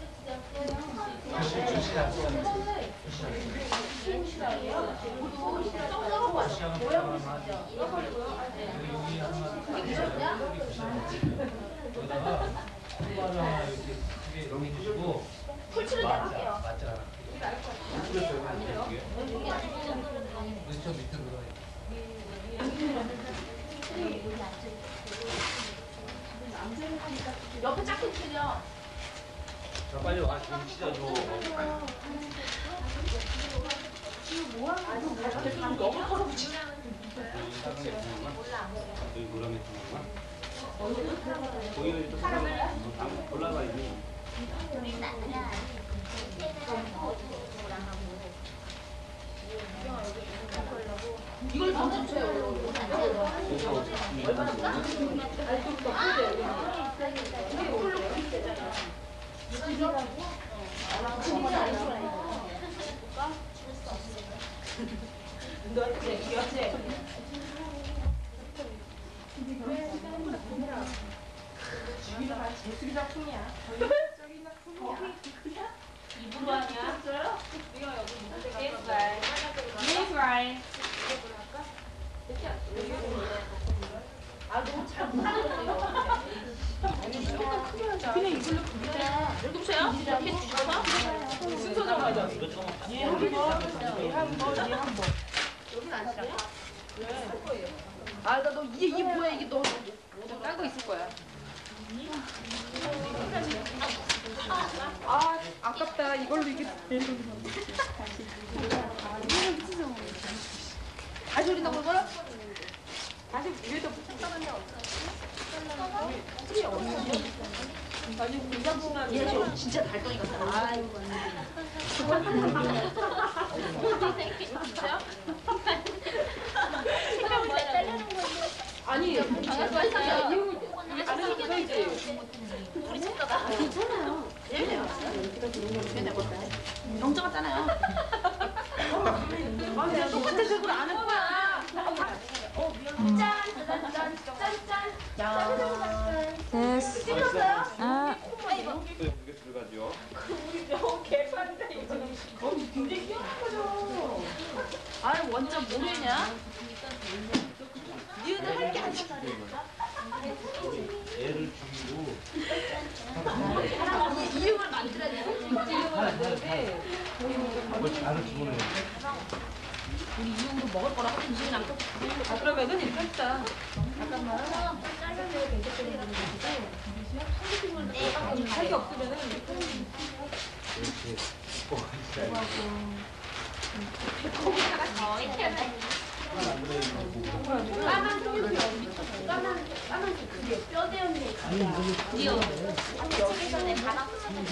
풀칠을 내볼게요. 옆에 짝꿍 치려. 자, 빨리 와. 좀 치자, 줘. 너무 커서 붙이지. 여기 뭐라면 되는구나. 거기는 또 사람 올라가 있니? 이걸 더 붙여요. 얼마나 까? 너한테 이겼지? 주기를 같이 예술이 작품이야. 전략적인 작품이야. 입으로 하냐? 우리가 여기 있는데 Yes, 가서 right. Yes, right. 아, 너무 잘 못하거든요. 그냥 이걸로 그리자. 여기 보세요. 이렇게 뒤집어서. 순서대로 가자. 얘한 번, 얘한 번, 얘한 번. 여기는 안 싫어. 아, 나 너 이게 이게 뭐야 이게 너. 딴거 있을 거야. 아, 아깝다. 이걸로 이게. 다시 우리 너무 걸어? 다시 위에다 붙였다는데 얘 저 진짜 달덩이 같아. 아이고. 색깔 뭐야? 자르는 건데. 아니, 방금 말했어요. 아는 거 이제. 우리 친구가 괜찮아요. 영 적었잖아요. 아, 똑같은 색으로 안 할 거야. 짠, 짠, 짠, 짠, 짠. 됐어. 찍었어요? 아, 무게 들어가죠. 너무 개판데 이거. 어, 굉장히 희한한 거죠. 아니 완전 모르냐? 니는 할 게 아니야. 애를 죽이고 이- 이육을 만들어야 돼. 이름을 만드는데 그걸 잘 주문해. 우리 이육으로 먹을 거라고 음식이 남고. 아 그러면은 이렇게 했다. 할 게 없으면은 까만 까만 까만 뼈대 없는 리오. 여기 전에 바람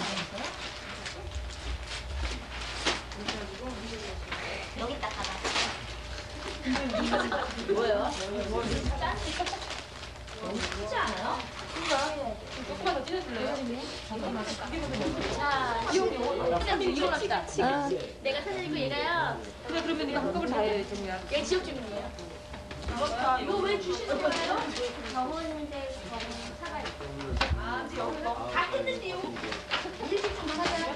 여기 딱 가봐. 뭐예요? 짠? 너무 크지 않아요? 조금만 더 찢어줄래요? 자, 그냥 일어납시다. 아, 내가 사장이고 얘가요. 그래 그러면 이거 한꺼번에 다 해야지 그냥. 얘 지역 주민이에요. 그렇다. 이거 왜 주시는 거예요? 병원인데 병원 사가 있고. 아, 이제 여기 뭐 다 했는데요. 일찍 좀 하자.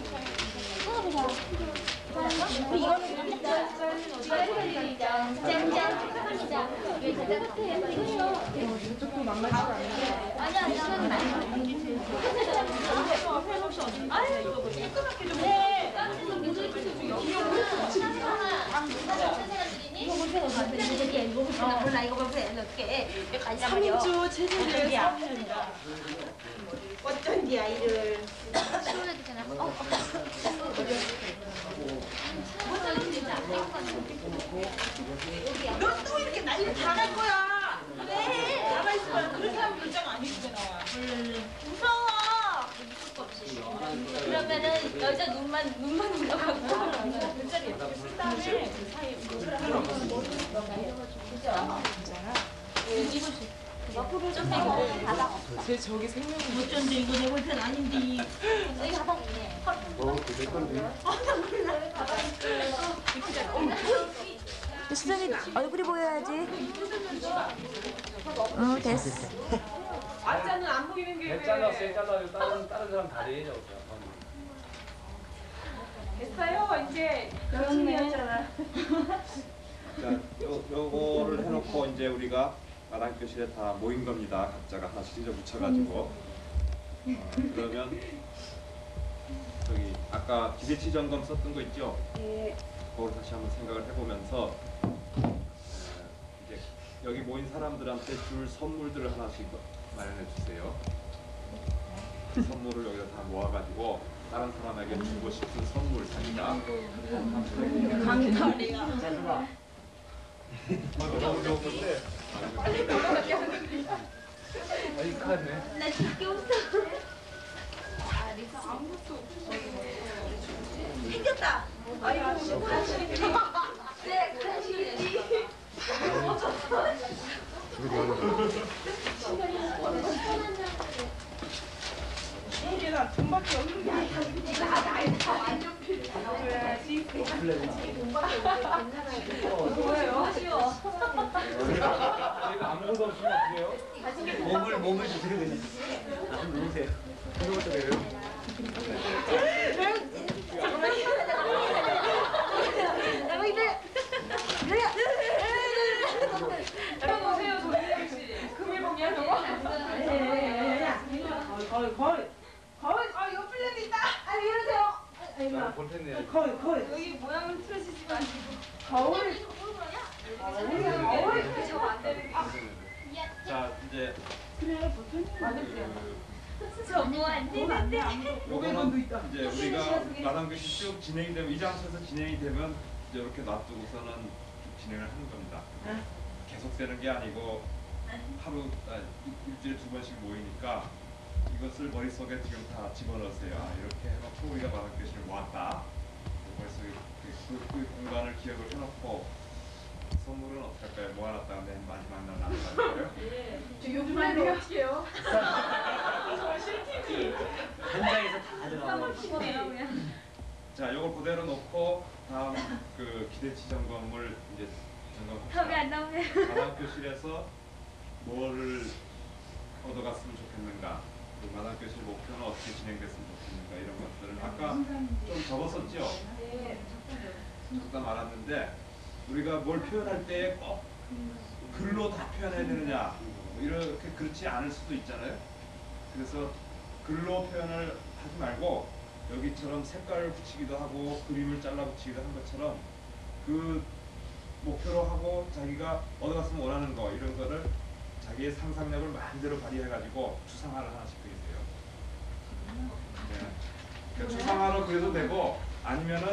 우리 이거는 짠짠 짠짠 짠짠 왜 제가 끝에 해버리고 조금 만만치가 않은데. 아니야 이거는 많이 아유 이거 찔끔하게 좀 해. 짠짠 민소리 몰라 이거 볼 때 어떻게 몇 가지 삼주 체질의 삼년이다. 어쩐지 아이를 시원해도 되나? 어? 너 또 이렇게 난리 다 날 거야. 왜? 나가 있을 거야. 그렇게 하면 문제가 아니게 나와. 무서워. 그러면은 여자 눈만 눈만 올라가고 문자를 예쁘게 쓴 다음에 그 사이에 물을 하나 옆으로 좀 빼고 바닥 제 저기 생명이 어쩐지 이거 내 볼펜 아닌데 여기 바닥 있네. 수정이 얼굴이 보여야지. 어, 됐어. 아짜는 안 보이는 게 왜? 잘라, 세 잘라. 다른 다른 사람 다리 해줘. 됐어요 이제 여름이었잖아. 자, 요, 요거를 해놓고 이제 우리가 마당 교실에 다 모인 겁니다. 각자가 하나씩 찢어 붙여가지고. 어, 그러면 저기 아까 기대치 점검 썼던 거 있죠? 예. 그걸 다시 한번 생각을 해보면서 어, 이제 여기 모인 사람들한테 줄 선물들을 하나씩 마련해 주세요. 그 선물을 여기다 다 모아가지고 다른 사람에게 주고 싶은 선물 자기가 너무 좋은 건데. 아니 큰일네. 나 죽게 웃어. 생겼다. 아이고 네, 그러시겠지. 이게 나 돈밖에 없는 게 아니야. 나 나이 다 완전 필요. 돈밖에 없는 게 뭐예요? 아쉬워. 저희가 아무 아무도 없으면 어떻게 해요? 몸을 몸을 주세요 그냥. 아, 좀 놓으세요. 그것도 돼요? 여러분 보세요, 조민영 씨. 금일봉이야 저거? 거의 거의 거의 아 이거 플랜 있다. 아니 이러세요. 나는 볼텐데. 거의 거의 여기 모양은 틀어지지 마시고. 거울 거울 저거 안 되는 게. 자 이제 그래 보통 저거 안 되는데. 요거는 이제 우리가 마당 교실 쭉 진행이 되면 이 장소에서 진행이 되면 이제 이렇게 놔두고서는 쭉 진행을 하는 겁니다. 계속되는 게 아니고 하루 아, 일- 일주일에 두 번씩 모이니까 이것을 머릿속에 지금 다 집어넣으세요. 아, 이렇게 해놓고 우리가 마당 교실을 모았다. 머릿속에 그, 그, 그 공간을 기억을 해놓고 선물은 어떻게 할까요? 모아놨다가 맨 마지막 날 나눠갈까요? 저 요즘에 어떻게 해요? 현장에서 다 가져가고. 자, 요걸 그대로 놓고 다음 그 기대치 점검을 이제 답이 안 점검합시다. 나오네. 마당 교실에서 뭐를 얻어갔으면 좋겠는가, 그 마당 교실 목표는 어떻게 진행됐으면 좋겠는가 이런 것들을 아까 좀 적었었죠. 잠깐 말았는데 우리가 뭘 표현할 때 꼭 글로 다 표현해야 되느냐, 뭐 이렇게 그렇지 않을 수도 있잖아요. 그래서 글로 표현을 하지 말고 여기처럼 색깔을 붙이기도 하고 그림을 잘라 붙이기도 한 것처럼 그 목표로 하고 자기가 얻어갔으면 원하는 거 이런 거를 자기의 상상력을 마음대로 발휘해가지고 추상화를 하나씩 그리세요. 네. 그러니까 추상화로 그려도 되고 아니면은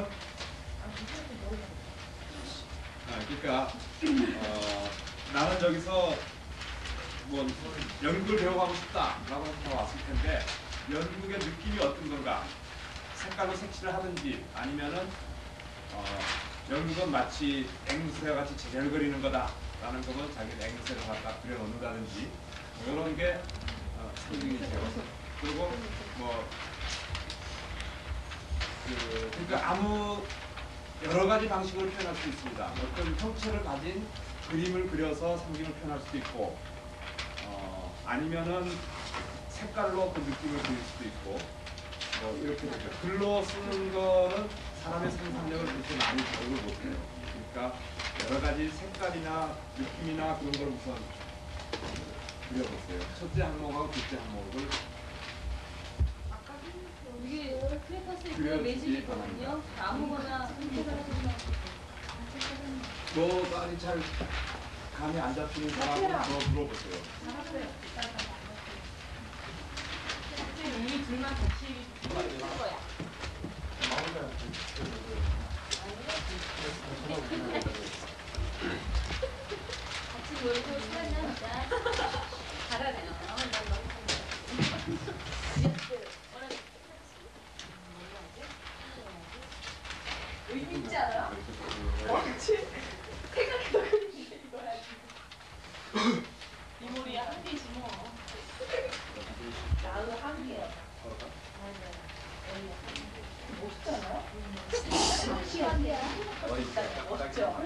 아, 그러니까 어, 나는 저기서 뭐 연극을 배워가고 싶다라고 해서 왔을 텐데 연극의 느낌이 어떤 건가? 색깔로 색칠을 하든지 아니면은 어, 연극은 마치 앵무새와 같이 제자를 그리는 거다라는 거면 자기는 앵무새를 갖다 그려놓는다든지 뭐 이런 게 어, 상징이죠. 그리고 뭐 그, 그러니까 아무 여러 가지 방식으로 표현할 수 있습니다. 어떤 형체를 가진 그림을 그려서 상징을 표현할 수도 있고, 어, 아니면은 색깔로 그 느낌을 그릴 수도 있고, 뭐 이렇게 되죠. 글로 쓰는 거는 사람의 상상력을 그렇게 많이 자극을 못해요. 그러니까 여러 가지 색깔이나 느낌이나 그런 걸 우선 그려보세요. 첫째 항목하고 둘째 항목을 이게 크레파스의 그 그래야지 매직이거든요. 아무거나 선택을 하시면. 뭐 많이 잘 감이 안 잡히는 사람은 더 물어보세요. 우리 둘만 같이 거야. 같이 놀고 시간 나자. 잘하네요. 난 너무 의미 있지 않아요? 그렇지. 생각해도 그림인데 이거야. 이 머리야 한 개지 뭐. 나도 한 개요. 멋있잖아요? 시간 돼요. 멋져.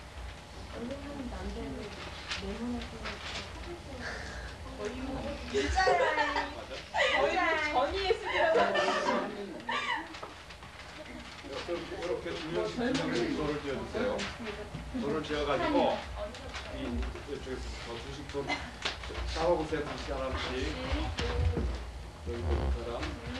거의 뭐 일자라인. 거의 뭐 전이의 수비라고. 이렇게 두 명씩 두 명씩 돌을 지어주세요. 돌을 지어가지고 이 이쪽에서 더 두씩 돌 잡아보세요. 두씩 하나씩. 여기 두 사람.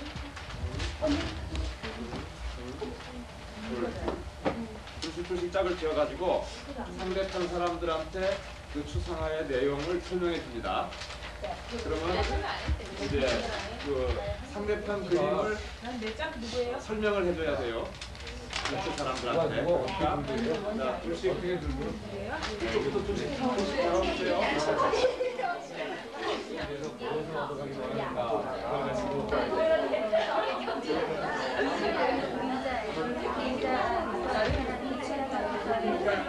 두씩 두씩 짝을 지어가지고 상대편 사람들한테 그 추상화의 내용을 설명해 줍니다. 그러면 이제 그 상대편 그림을 내짝 누구예요? 설명을 해줘야 돼요. 그 사람들한테. 그러니까 자, 둘씩 이쪽부터 둘씩 둘씩 나와보세요.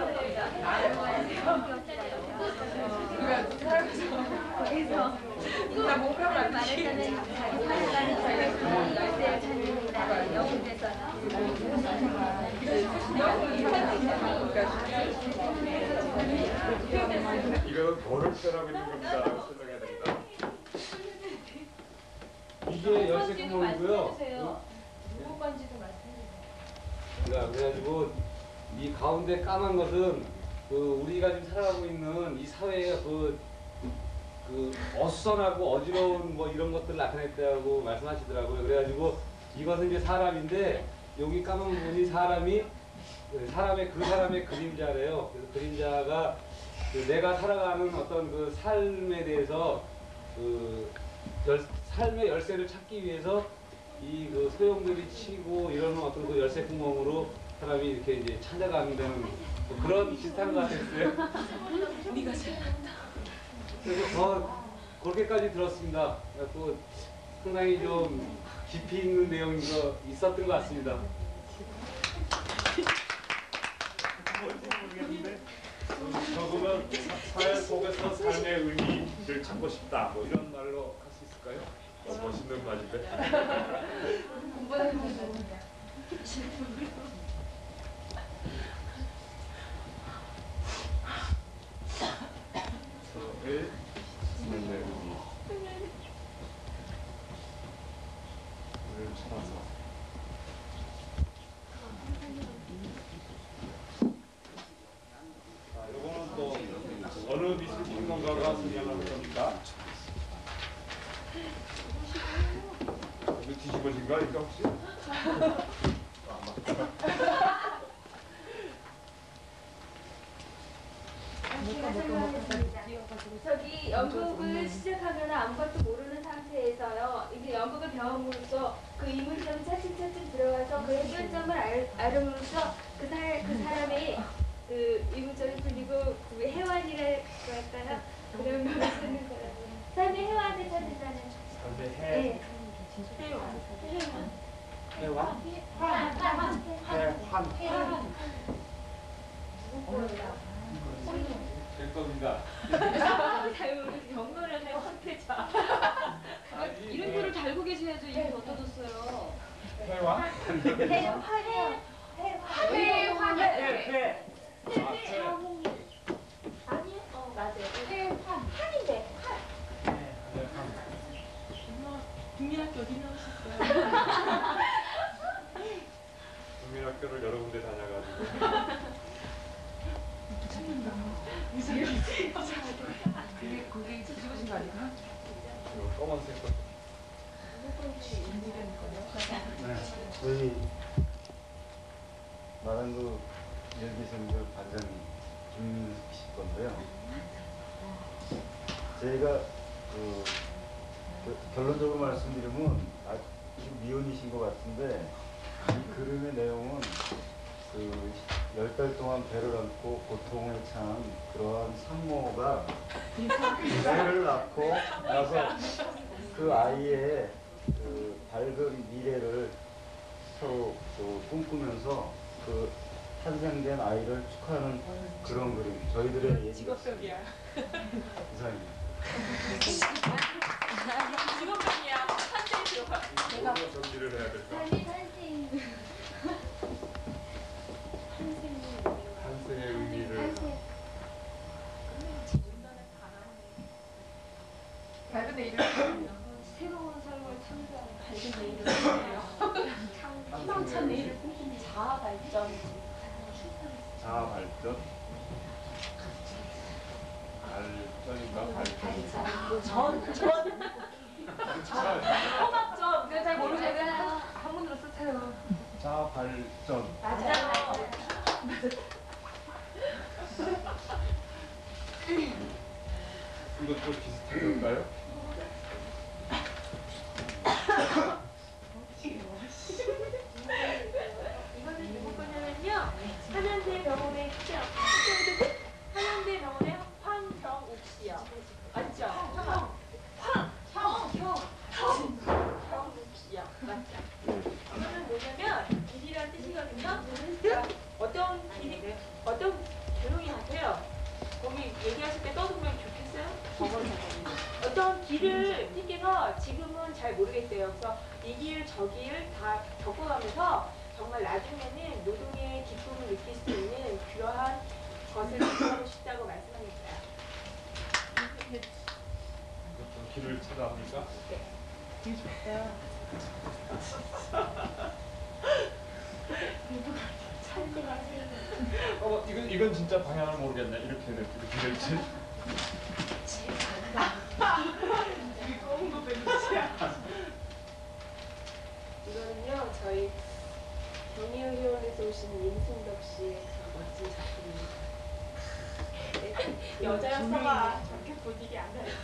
거기서 나 목표를 안 말했잖아요. 하나가는 저희 열쇠를 찾는다. 영웅에서 이거는 돌을 떠나고 있는 겁니다. 설명해야 됩니다. 이게 열쇠 구멍이고요. 누구 건지도 말씀해주세요. 자, 그래가지고 이 가운데 까만 것은 그 우리가 지금 살아가고 있는 이 사회가 그, 그 어수선하고 어지러운 뭐 이런 것들을 나타냈다고 말씀하시더라고요. 그래가지고 이것은 이제 사람인데 여기 까만 부분이 사람이 사람의 그 사람의 그림자래요. 그래서 그림자가 그 내가 살아가는 어떤 그 삶에 대해서 그 열, 삶의 열쇠를 찾기 위해서 이 그 소용돌이 치고 이러는 어떤 그 열쇠 구멍으로 사람이 이렇게 이제 찾아가는 데는 뭐 그런 비슷한 것 같았어요. 네가 잘한다. 그래서 더 그렇게까지 들었습니다. 그래서 상당히 좀 깊이 있는 내용이 있었던 것 같습니다. 뭔지 모르겠는데 적으면 사회 속에서 삶의 의미를 찾고 싶다. 뭐 이런 말로 할 수 있을까요? 어, 멋있는 말인데. 공부하는 겁니다. 저의 삶의 의미를 찾아서. 자, 요거는 또 어느 미술 평론가가 선정하는 겁니까? 이거 뒤집어진 거 아닙니까 혹시? 저기 연극을 시작하면 아무것도 모르는 상태에서요. 이제 연극을 배움으로써 그 이문점을 차츰차츰 들어가서 그 해결점을 알, 알음으로써 그, 사, 그 사람의 그 이문점이 풀리고 그 해완이라고 할까요? 그런 걸 찾는 거라고요. 삶의 해완을 찾는다는. 삶의 해. 네. 해완. 해와? 해완. 해환. 될 겁니다. 잘 모르겠어요. 영어를 해요. 황태자. 이런 거를 달고 계셔야죠. 이름 어떠셨어요? 해와? 해환. 해환. 해환. 해. 아니요? 어, 맞아요. 해환. 한인데. 한. 국민학교 어디 나오셨어요? 국민학교를 여러 군데 다녀가지고. 그게 그게 뒤집어진 거 아닌가? 이거 검은색 거. 네, 저희 마당구 열기생들 반장 김민숙 씨 건데요. 저희가 그, 그 결론적으로 말씀드리면 아주 미혼이신 것 같은데 이 그림의 내용은 그 열 달 동안 배를 안고 고통에 처한 그러한 산모가 애를 낳고 나서 그 아이의 그 밝은 미래를 서로 그 꿈꾸면서 그 탄생된 아이를 축하하는 그런 그림. 저희들의 직업병이야. 이상입니다. 직업병이야. 한대 들어가. 뭘로 정리를 해야 될까? 삶의 탄생. 탄생의 의미를. 밝은 내일을 새로운 삶을 창조하는 밝은 내일을 희망찬 내일을 꿈꾸는 자아 발전. 자아 발전. 발전인가 발전. 전, 전. 호박전. 내가 잘 모르겠어요. 한문으로 쓰세요. 자아 발전. 맞아요. 이것도 비슷한 건가요? 이거는 누구 거냐면요. 한양대 병원의 시죠. 한양대 병원의 황병욱 씨요. 맞죠? 황. 황. 형. 형. 형. 병욱 씨요. 맞죠? 이거는 뭐냐면 길이란 뜻이거든요. 그러니까 어떤 길이, 어떤 조용히 하세요. 거기 얘기하실 때 떠들면 좋겠어요? 저걸 어떤 길을 띠게가 지금은 잘 모르겠대요. 그래서 이 길, 저 길 다 겪어가면서 정말 나중에는 노동의 기쁨을 느낄 수 있는 그러한 것을 하고 싶다고 말씀하셨어요. 어떤 길을 찾아합니까? 네. 되게 좋다. 어, 이건 이건 진짜 방향을 모르겠네. 이렇게 돼, 이렇게 될지. 이거는요, 저희 경희의료원에서 오신 임승덕 씨의 그 멋진 작품입니다. 네, 여자였어봐. 저렇게 분위기 안 나요.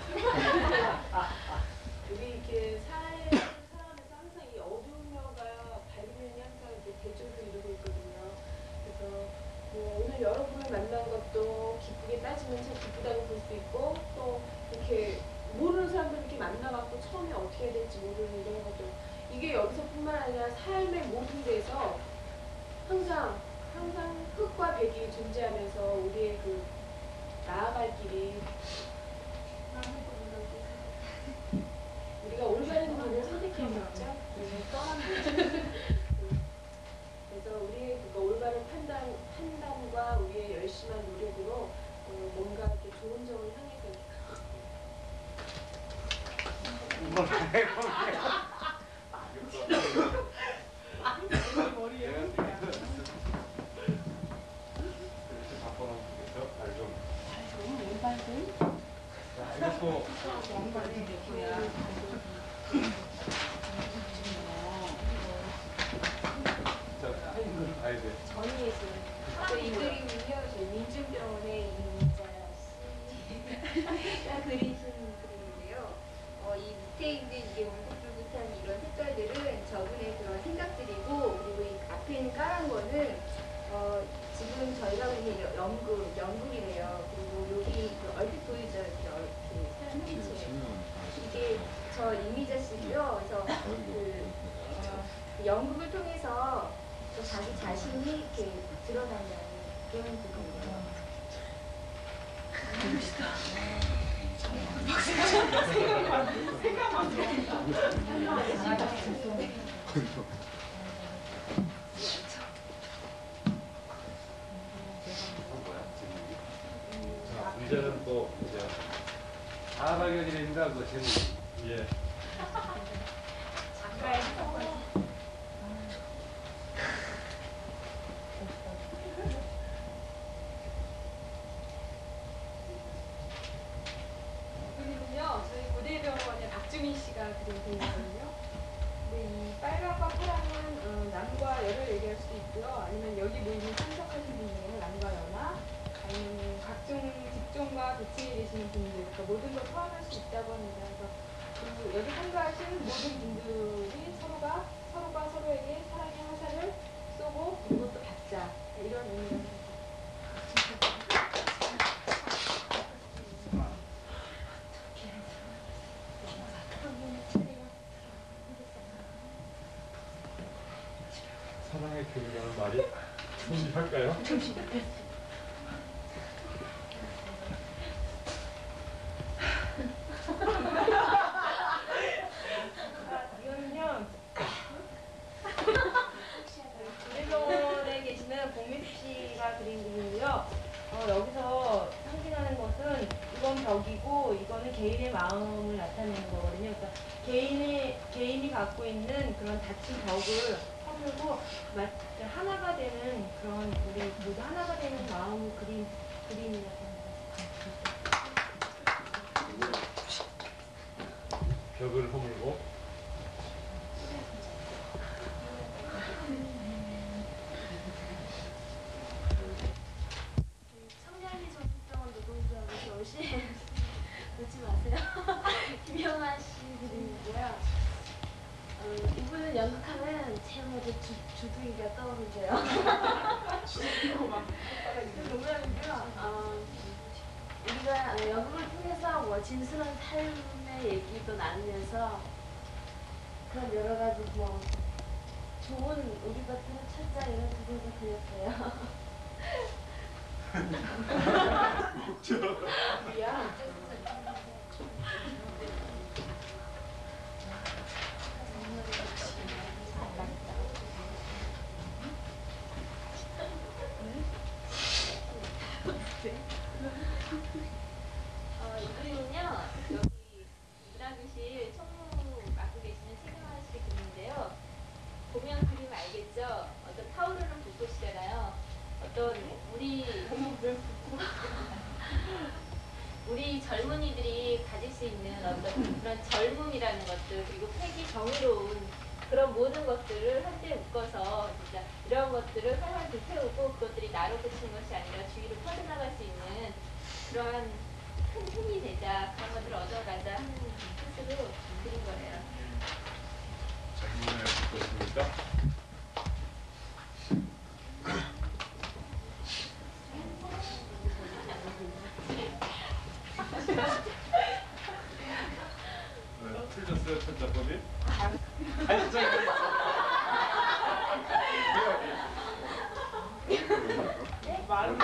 우리 이렇게 사회 살아가면서 항상 이 어두운 면가 밝은 면이 항상 이제 대조를 이루고 있거든요. 그래서 뭐 오늘 여러분을 만난 것도 기쁘게 따지면 참 기쁘다고 볼 수 있고, 또 이렇게 모르는 사람들 이렇게 만나갖고 처음에 어떻게 해야 될지 모르는 이런 것도, 이게 여기서뿐만 아니라 삶의 모든 데서 항상 항상 흙과 백이 존재하면서 우리의 그 나아갈 길이 우리가 올바른 길을 선택해야겠죠. 떠난 거죠. 그래서 우리의 그 올바른 판단 판단과 우리의 열심한 노력으로 어, 뭔가 이렇게 좋은 점을 향해서 머리에 이렇게 바꿔놓으면 되겠죠? 알좀. 너무 왼발들? 자, 이것도 자, 이걸 봐야 돼. 전이예술. 저이 그림은요, 저희 민중병원의 이민자 씨가 그리신 그림인데요. 어, 이 밑에 있는 이게 울긋불긋한 이런 색깔들은 저분의 그런 생각들이고, 그리고 이 앞에 있는 까만 거는 어, 지금 저희가 그리는 연극, 연극이래요. 그리고 여기 그 얼핏 보이죠? 이렇게, 이렇게 사람 전체. 이게 저 이미자 씨고요. 그래서 그, 어, 그 연극을 통해서 또 자기 자신이 이렇게 드러나는 그런 부분이에요. 자, 문제는 또 이제 자아발견이랍니다. 그 제목이. 예. 작가의 성공. 그림은요, 저희 고대병원의 박주민 씨가 그린 그림이거든요. 근데 이 빨강과 파랑은 어, 남과 여를 얘기할 수도 있고요. 아니면 여기 모이는 참석하신 분 중에는 남과 여나, 아니면 각종 직종과 계층에 계시는 분들, 그러니까 모든 걸 포함할 수 있다고 합니다. 그래서 그 여기 참가하신 모든 분들이 서로가 서로가 서로에게 사랑의 화살을 쏘고 그리고 또 받자, 이런 의미가 사랑의 교육이라는 말이 존재할까요? 이거는요, 고대병원에 계시는 봉미숙 씨가 그린 그림이고요. 어, 여기서 상징하는 것은 이건 벽이고 이거는 개인의 마음을 나타내는 거거든요. 그러니까 개인이 개인이 갖고 있는 그런 닫힌 벽을 허물고 마- 하나가 되는 그런, 우리 모두 하나가 되는 마음을 그린 그림이라고 합니다. 벽을 허물고 청량리 정신병원 노동조합에서 오신 놓지 마세요. 김영아 씨 그림이고요. 어, 이분은 연극하면 제일 먼저 주, 주둥이가 떠오르세요. 농담이고요. 어, 우리가 어, 연극을 통해서 뭐 진솔한 삶의 얘기도 나누면서 그런 여러 가지 뭐 좋은 우리 같은 찾자 이런 부분도 그렸어요. 미안. 어, 이 그림은요, 여기 문화교실 총무 맡고 계시는 최경환 씨 그림인데요. 보면 그림 알겠죠? 어떤 타오르는 불꽃이잖아요. 어떤 우리 우리 젊은이들이 가질 수 있는 어떤 그런 젊음이라는 것들, 그리고 패기 정의로운 그런 모든 것들을 한데 묶어서 진짜 이런 것들을 활활 불태우고 그것들이 나로 그치는 것이 아니라 주위로 퍼져나갈 수 있는 그러한 큰 힘이 되자, 그런 것들을 얻어가자 하는 뜻으로 그린 거예요. 질문을 듣고 있습니까? 네, 틀렸어요, 천자법이? 아니, 저기 말은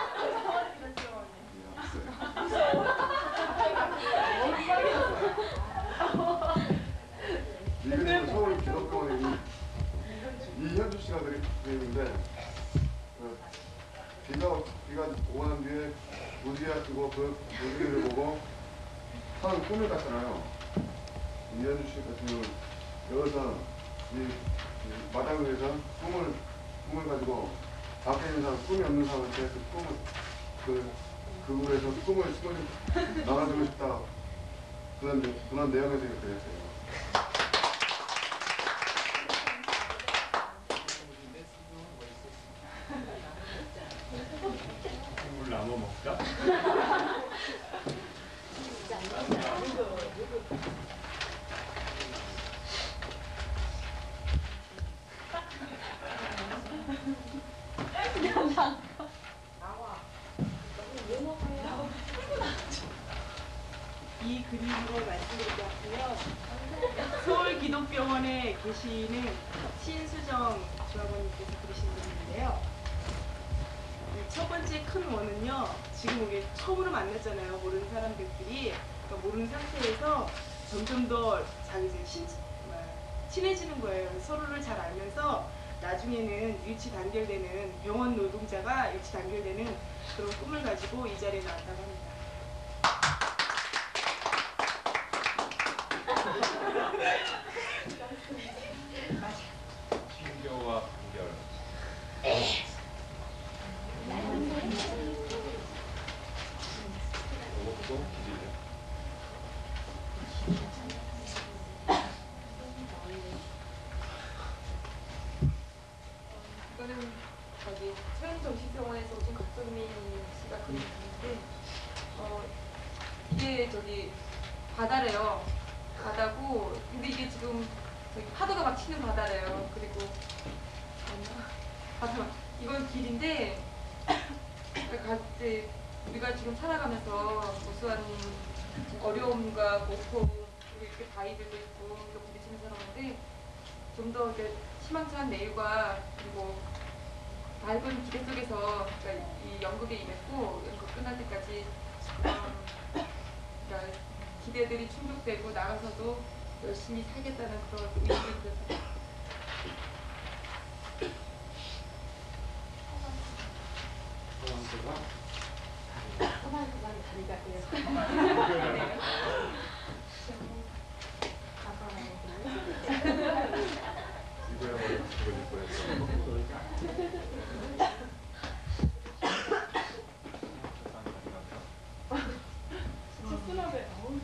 이 그림은 서울 기독교원의 이현주 씨가 그린 그림인데 그 비가 비가 오고 난 뒤에 무지개가 뜨고 그 무지개를 보고 사람 꿈을 꿨잖아요. 이현주 씨 같은 경우는 여기서 이, 이 마당 위에서 꿈을 꿈을 가지고 밖에 있는 사람 꿈이 없는 사람한테 그 꿈을 그 그룹에서 꿈을 꿈을 나눠주고 싶다 그런 그런 내용에서 이렇게 그렸어요. 국물 나눠 먹자. 이 그림으로 말씀드리자면 서울 기독병원에 계시는 신수정 주학원님께서 그리신 그림인데요. 이 첫 번째 큰 원은요, 지금 이게 처음으로 만났잖아요, 모르는 사람들끼리. 그러니까 모르는 상태에서 점점 더 자기 이제 신, 뭐, 친해지는 거예요. 서로를 잘 알면서 나중에는 일치 단결되는, 병원 노동자가 일치 단결되는 그런 꿈을 가지고 이 자리에 나왔다고 합니다. 신교와 단결. 이것도 길이네. 이거는 저기 소형정신병원에서 오신 박정민 씨가 그린 그림인데, 어, 이게 저기 바다래요. 바다고, 근데 이게 지금 저기 파도가 막 치는 바다래요. 그리고 맞나? 바다, 이건 길인데, 그러니까 이제 우리가 지금 살아가면서 무수한 어려움과 고통, 그리고 이렇게 바위들도 있고 또 부딪히는 사람인데, 좀 더 이렇게 희망찬 내일과 그리고 밝은 기대 속에서 그러니까 이 연극에 임했고, 연극 끝날 때까지 어, 그러니까 기대들이 충족되고 나가서도 열심히 살겠다는 그런 의지를 그렸어요. 소만소만 다리가 돼요. 이거야말로 죽어질 뻔했어. 수납에 어우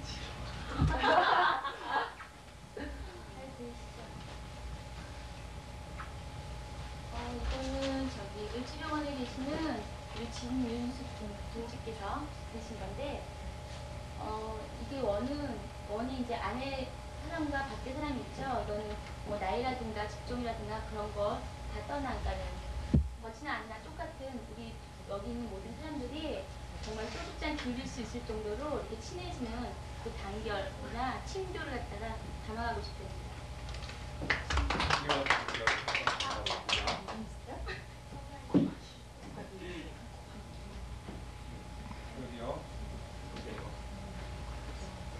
어, 이거는 저기 을지병원에 계시는 우리 진윤숙 동지께서 그리신 건데, 어, 이게 원은, 원이 이제 안에 사람과 밖에 사람이 있죠. 이거는 뭐 나이라든가 직종이라든가 그런 거 다 떠나가는, 거치나 않나 똑같은 우리 여기 있는 모든 사람들이 정말 소극장 즐길 수 있을 정도로 이렇게 친해지는 그 단결이나 친교를 갖다가 담아가고 싶습니다. 신교와 단결. 여기요.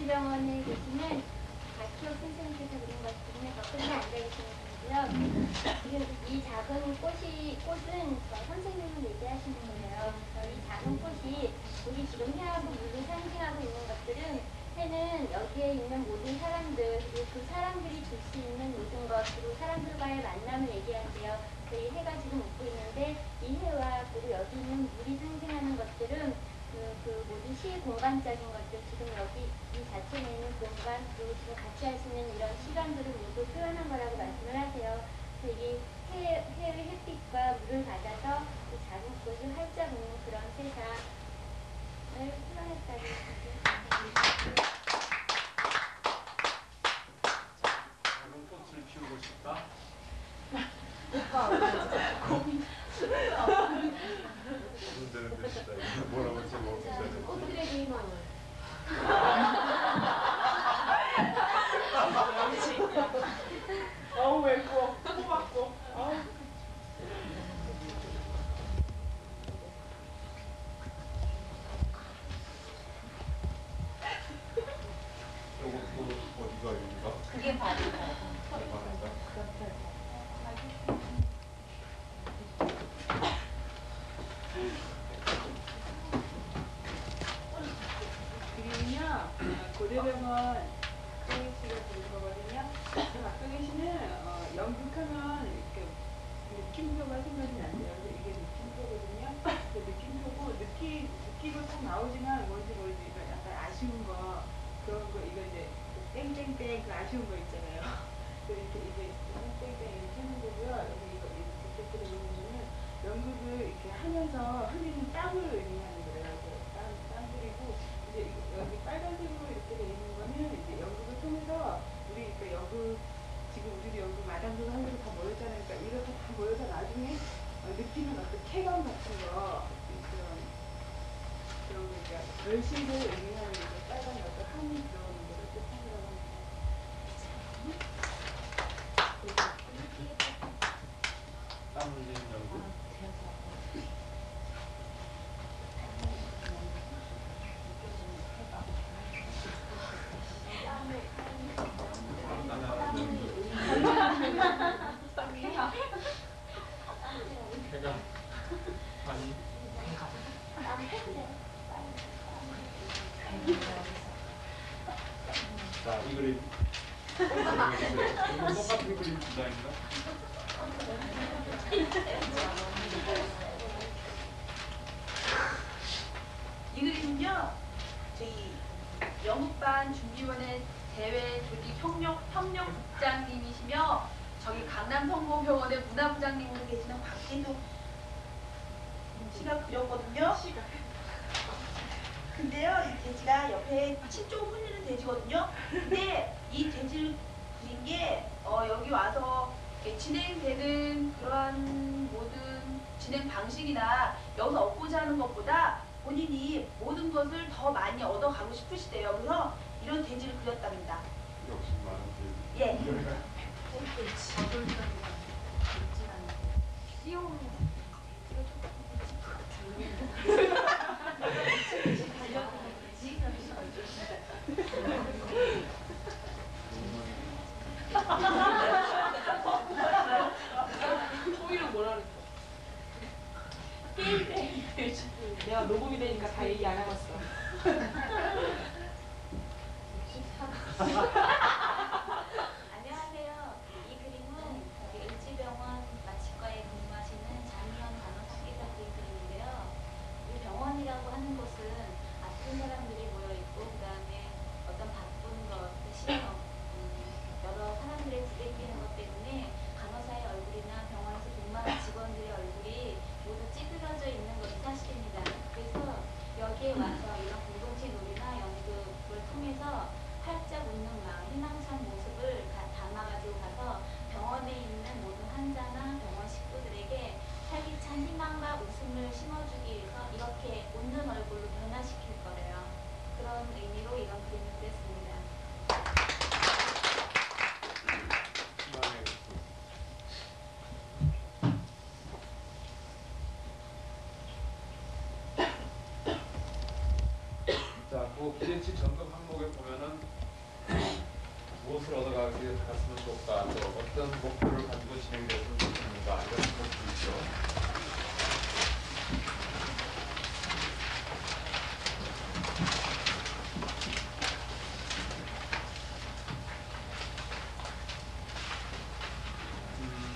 일지병원에 계시는 박희옥 선생님께서 그린 것들은 더 끝에 앉아 계시는 분이고요. 이 작은 꽃이, 꽃은 저 선생님을 얘기하시는 거예요. 이 작은 꽃이 우리 지금 해하고 물을 상징하고 있는 것들은 해는 여기에 있는 모든 사람들, 그리고 그 사람들이 줄 수 있는 모든 것, 그리고 사람들과의 만남을 얘기하는데요. 이 해가 지금 웃고 있는데 이 해와 그리고 여기 있는 물이 상징하는 것들은 그, 그 모든 시의 공간적인 것들, 지금 여기 이 자체에 있는 공간, 그리고 지금 같이 할 수 있는 이런 시간들을 모두 표현한 거라고 말씀을 하세요. 그래서 이 해, 해의 햇빛과 물을 받아서 그 작은 꽃을 활짝 웃는 그런 세상을 표현했다고 생각합니다. 작은 꽃을 피우고 싶다. 무슨 되는 뜻이다. 이거 뭐라고 제목을 되는 꽃들에게 희망을. 어우 외고 뽑았고. 어우. 요것도 어디가 여기가? 그게 바로 바른가? 그림은요, 고대병원 박동희 씨가 그린 거거든요. 박동희 씨는 어, 연극하면 이렇게 느낌표가 생각이 난대요. 근데 이게 느낌표거든요. 그 느낌표고 느끼, 느끼고 딱 나오지만 뭔지 모르지. 이거 약간 아쉬운 거, 그런 거, 이거 이제 땡땡땡 그 아쉬운 거 있잖아요. 그 이렇게 이게 땡땡땡 이렇게 하는 거고요. 여기 이거 이렇게 보면은 연극을 이렇게 하면서 흘리는 땀을 의미하는 거예요. 땀, 땀 흘리고 이제 이거 여기 빨간색으로 이렇게 돼 있는 거는 이제 연극을 통해서 우리 그 연극 지금 우리 연극 마담도 하려고 다 모였잖아요. 그러니까 이렇게 다 모여서 나중에 어, 느끼는 어떤 쾌감 같은 거 그런 그런 거 그러니까 열심을 의미하는 이제 빨간 어떤 한이 들어오는 거를 뜻하는 거라고 합니다. 땀 흘리는 연극? 해가 아니 자, 이 그림 이건 똑같은 그림 디자인인가? 이 그림은요, 저희 연극반 준비원의 대외 조직 협력, 협력국장님이시며 저기 강남 성모병원의 문화부장님으로 계시는 박기도 씨가 그렸거든요. 근데요, 이 돼지가 옆에 침좀 흘리는 돼지거든요. 근데 이 돼지를 그린 게 어, 여기 와서 진행되는 그러한 모든 진행 방식이나 여기서 얻고자 하는 것보다 본인이 모든 것을 더 많이 얻어가고 싶으시대요. 그래서 이런 돼지를 그렸답니다. 역시 많은 돼지. 예. 귀여운 소희는 뭐라 그랬어? 내가 녹음이 되니까 다 얘기 안 해봤어. 안녕하세요. 이 그림은 우리 을지병원 마취과에 근무하시는 장희연 간호사께서 그린 그림인데요. 이 병원이라고 하는 곳은 아픈 사람들이 모여있고 그 다음에 어떤 바쁜 것, 시험, 음, 여러 사람들의 부대끼는 것 때문에 간호사의 얼굴이나 병원에서 근무하는 직원들의 얼굴이 모두 찌그러져 있는 것이 사실입니다. 그래서 여기에 와서 이런 공동체 놀이나 연극을 통해서 활짝 웃는 마음, 희망찬 모습을 다 담아가지고 가서 병원에 있는 모든 환자나 병원 식구들에게 활기찬 희망과 웃음을 심어주기 위해서 이렇게 웃는 얼굴로 변화시킬 거래요. 그런 의미로 이런 그림을 그렸습니다. 자, 그 비대치 전극 항목에 보면은 어떻게 갔으면 좋을까, 또 어떤 목표를 가지고 진행됐으면 좋겠는가 이런 것도 있죠. 음,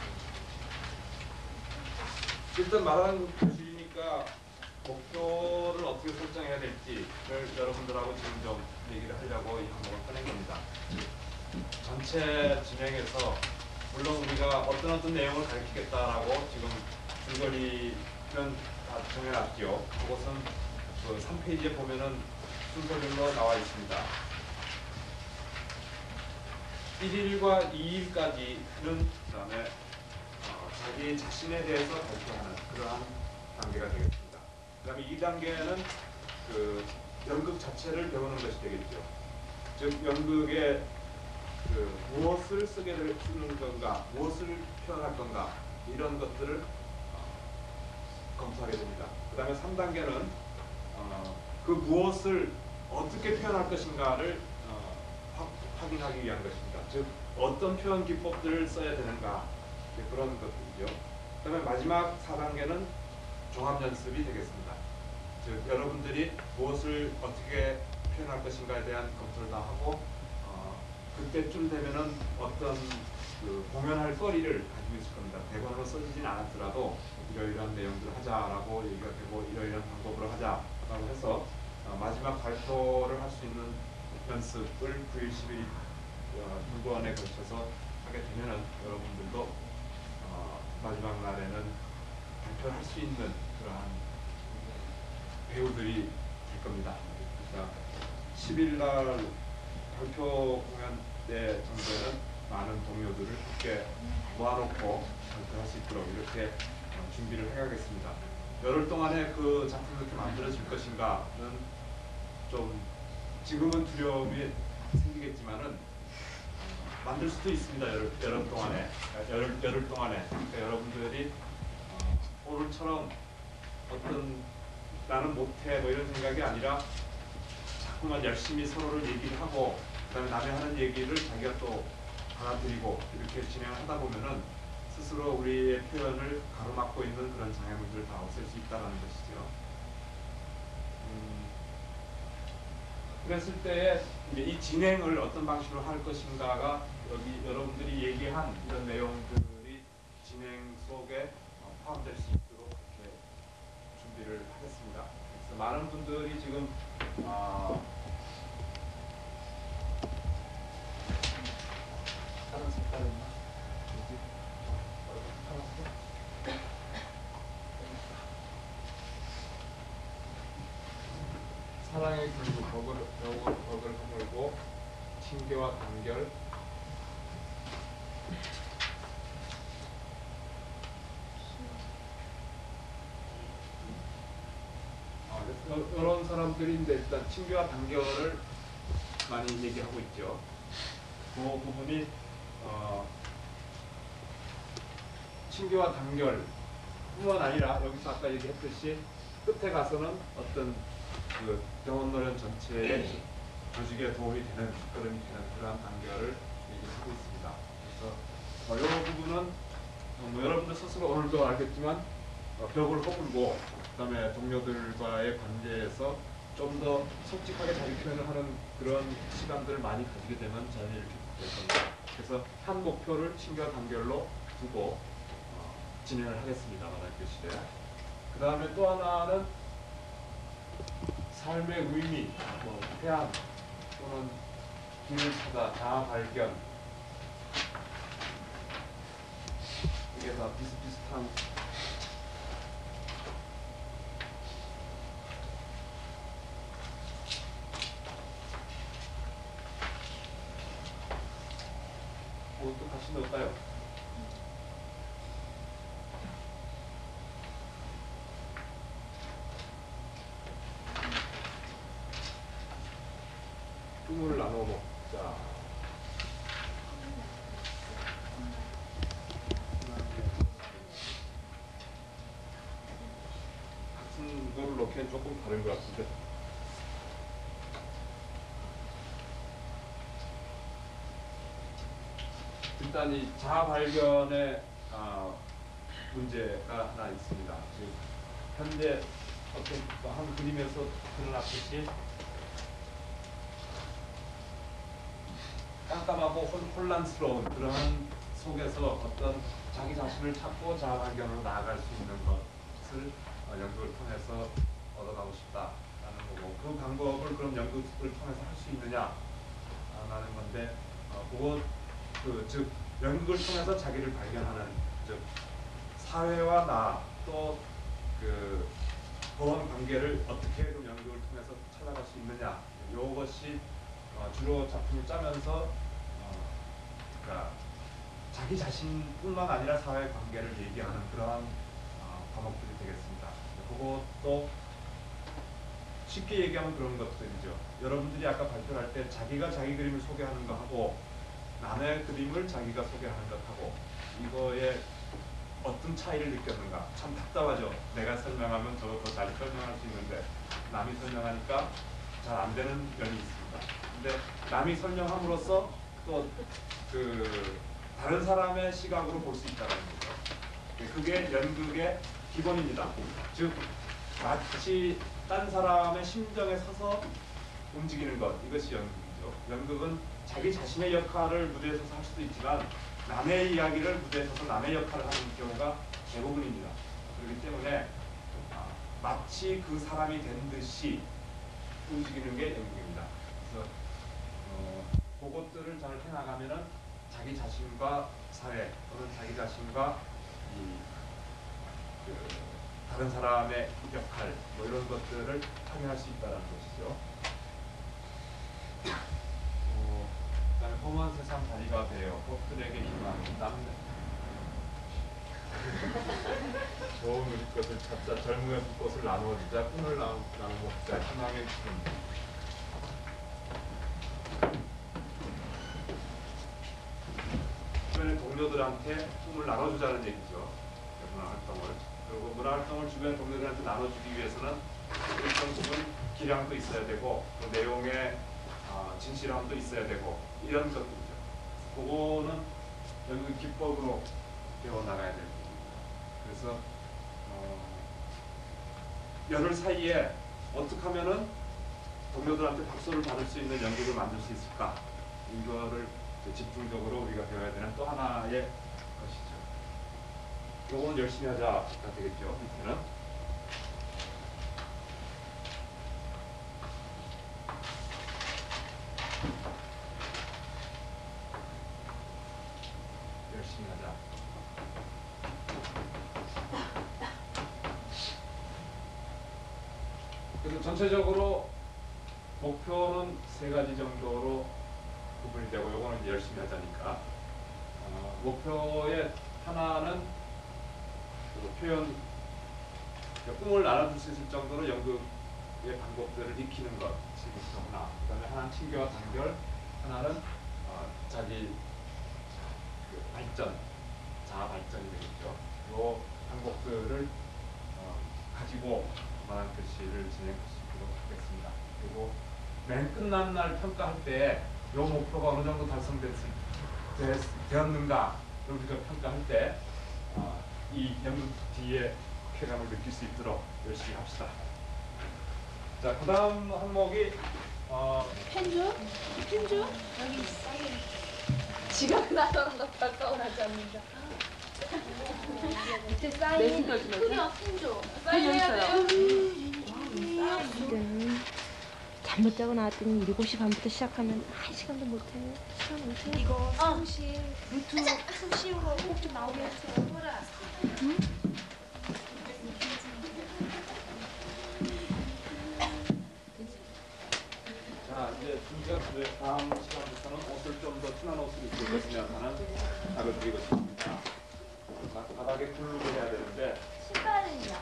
일단 말하는 교실이니까 목표를 어떻게 설정해야 될지를 여러분들하고 지금 좀 얘기를 하려고 이 항목을 꺼낸 겁니다. 전체 진행에서 물론 우리가 어떤 어떤 내용을 가르치겠다라고 지금 줄거리는 다 정해놨죠. 그것은 그 삼 페이지에 보면은 순서별로 나와 있습니다. 일 일과 이 일까지는 그 다음에 어, 자기 자신에 대해서 발표하는 그러한 단계가 되겠습니다. 그 다음에 이 단계는 그 연극 자체를 배우는 것이 되겠죠. 즉 연극에 그 무엇을 쓰게 될 쓰는 건가, 무엇을 표현할 건가 이런 것들을 어, 검토하게 됩니다. 그 다음에 삼 단계는 어, 그 무엇을 어떻게 표현할 것인가를 어, 확, 확인하기 위한 것입니다. 즉 어떤 표현 기법들을 써야 되는가 그런 것들이죠. 그 다음에 마지막 사 단계는 종합 연습이 되겠습니다. 즉 여러분들이 무엇을 어떻게 표현할 것인가에 대한 검토를 다 하고 어, 그때쯤 되면은 어떤 그 공연할 거리를 가지고 있을 겁니다. 대본으로 써지진 않았더라도 이러이러한 내용들을 하자라고 얘기가 되고 이러이러한 방법으로 하자라고 해서 어, 마지막 발표를 할 수 있는 연습을 구 일, 십 일 어, 두 번에 걸쳐서 하게 되면은 여러분들도 어, 마지막 날에는 발표를 할 수 있는 그러한 배우들이 될 겁니다. 그러니까 십 일 날 발표 공연 때 정도에는 많은 동료들을 함께 모아놓고 발표할 수 있도록 이렇게 어, 준비를 해가겠습니다. 열흘 동안에 그 작품이 이렇게 만들어질 것인가는 좀 지금은 두려움이 생기겠지만은 어, 만들 수도 있습니다. 열흘, 열흘 동안에 열흘, 열흘 동안에 그러니까 여러분들이 어, 오늘처럼 어떤 나는 못해 뭐 이런 생각이 아니라 자꾸만 열심히 서로를 얘기를 하고 그다음에 남이 하는 얘기를 자기가 또 받아들이고 이렇게 진행을 하다 보면은 스스로 우리의 표현을 가로막고 있는 그런 장애물들을 다 없앨 수 있다는 것이죠. 음, 그랬을 때에 이제 이 진행을 어떤 방식으로 할 것인가가 여기 여러분들이 얘기한 이런 내용들이 진행 속에 포함될 수 있도록 이렇게 준비를 하겠습니다. 그래서 많은 분들이 지금 어, 다른 색깔 있나? 사랑의 굴구 벽을 벽을 벽을 허물고 친교와 단결 이런 사람들인데 일단 친교와 단결을 많이 얘기하고 있죠. 그 부분이 어, 친교와 단결 뿐만 아니라 여기서 아까 얘기했듯이 끝에 가서는 어떤 그 병원 노련 전체의 조직에 도움이 되는 그런 그러한 단결을 얘기하고 있습니다. 그래서 이 어, 부분은 어, 뭐 여러분들 스스로 오늘도 알겠지만 어, 벽을 허물고 그다음에 동료들과의 관계에서 좀 더 솔직하게 자기 표현을 하는 그런 시간들을 많이 가지게 되면 저는 이렇게 될 겁니다. 그래서 한 목표를 친교와 단결로 두고 어, 진행을 하겠습니다. 마당 교실에. 그 다음에 또 하나는 삶의 의미, 뭐 태안 또는 길을 찾아 자아 발견 이게 다 비슷비슷한 또 같이 넣을까요? 꿈을 나눠 먹자. 같은 거를 넣기엔 조금 다른 것 같은데. 일단 이 자아 발견의 어, 문제가 하나 있습니다. 즉 현재 어떤 한 그림에서 드러났듯이 깜깜하고 혼, 혼란스러운 그러한 속에서 어떤 자기 자신을 찾고 자아 발견으로 나아갈 수 있는 것을 어, 연극을 통해서 얻어가고 싶다라는 거고, 그 방법을 그럼 연극을 통해서 할 수 있느냐라는 건데, 어, 그거 그 즉 연극을 통해서 자기를 발견하는, 즉 사회와 나 또 그 보험 관계를 어떻게 좀 연극을 통해서 찾아갈 수 있느냐, 이것이 어, 주로 작품을 짜면서 어, 그러니까 자기 자신뿐만 아니라 사회 관계를 얘기하는 그러한 어, 과목들이 되겠습니다. 그것도 쉽게 얘기하면 그런 것들이죠. 여러분들이 아까 발표할 때 자기가 자기 그림을 소개하는 거하고 남의 그림을 자기가 소개하는 것하고 이거에 어떤 차이를 느꼈는가. 참 답답하죠. 내가 설명하면 더 더 잘 설명할 수 있는데 남이 설명하니까 잘 안 되는 면이 있습니다. 근데 남이 설명함으로써 또 그 다른 사람의 시각으로 볼 수 있다는 거죠. 그게 연극의 기본입니다. 즉 마치 딴 사람의 심정에 서서 움직이는 것, 이것이 연극이죠. 연극은 자기 자신의 역할을 무대에 서서 할 수도 있지만 남의 이야기를 무대에 서서 남의 역할을 하는 경우가 대부분입니다. 그렇기 때문에 아, 마치 그 사람이 된 듯이 움직이는 게 연극입니다. 그래서 어, 그것들을 잘 해나가면은 자기 자신과 사회 또는 자기 자신과 이, 그, 다른 사람의 역할 뭐 이런 것들을 확인할 수 있다는 것이죠. 어, 그다음에 험한 세상 다리가 되어 꽃들에게 희망 남는 좋은 우리 것을 찾자 젊음의 불꽃을 나누어주자 꿈을 나누, 나눠먹자 희망의 꿈. 주변의 동료들한테 꿈을 나눠주자는 얘기죠. 문화활동을. 그리고 문화활동을 주변 동료들한테 나눠주기 위해서는 일정 부분 기량도 있어야 되고 또 내용의 어, 진실함도 있어야 되고 이런 것들이죠. 그거는 연극 기법으로 배워나가야 될 부분입니다. 그래서 어, 열흘 사이에 어떻게 하면은 동료들한테 박수를 받을 수 있는 연극을 만들 수 있을까? 이거를 집중적으로 우리가 배워야 되는 또 하나의 것이죠. 요거는 열심히 하자가 되겠죠. 밑에는. 열심히 하자. 그래서 전체적으로 목표는 세 가지 정도로 구분이 되고, 요거는 이제 열심히 하자니까. 어, 목표의 하나는 그 표현, 그러니까 꿈을 나눠줄 수 있을 정도로 연극의 방법들을 익히는 것, 지금부터 하나. 그 다음에 하나는 친교와 단결, 하나는 어, 자기 그 발전, 자아 발전이 되겠죠. 요 방법들을 어, 가지고 만한 글씨를 진행할 수 있도록 하겠습니다. 그리고 맨 끝난 날 평가할 때 요 목표가 어느 정도 달성되었는가 를 우리가 평가할 때 어, 이 연극 뒤에 쾌감을 느낄 수 있도록 열심히 합시다. 자, 그 다음 항목이 어, 펜주? 펜주? 여기 사인. 지갑 나서는 거 가까워하지 않는다. 밑에 사인. 크기야 펜주. 사인해야 돼요. 잘못 자고 나왔더니 일곱 시 반부터 시작하면 한 시간도 못해. 시간 못해. 이거 수시 루트 좀 쉬운 거 꼭 좀 나오게 해주세요. 응? 자, 이제 준비가 되 다음 시간부터는 옷을 좀 더 진한 옷을 입고 있으면 하는 부탁을 드리고 싶습니다. 바닥에 굴르게 해야 되는데 신발은요?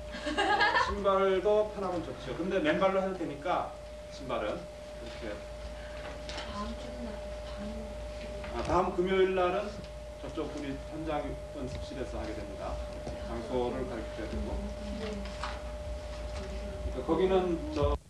신발도 편하면 좋죠. 근데 맨발로 해도 되니까 신발은 이렇게. 다음 주는 아, 다음 금요일 날은 저쪽 우리 현장 연습실에서 하게 됩니다. 장소를 가르쳐야 되고. 그러니까 거기는 저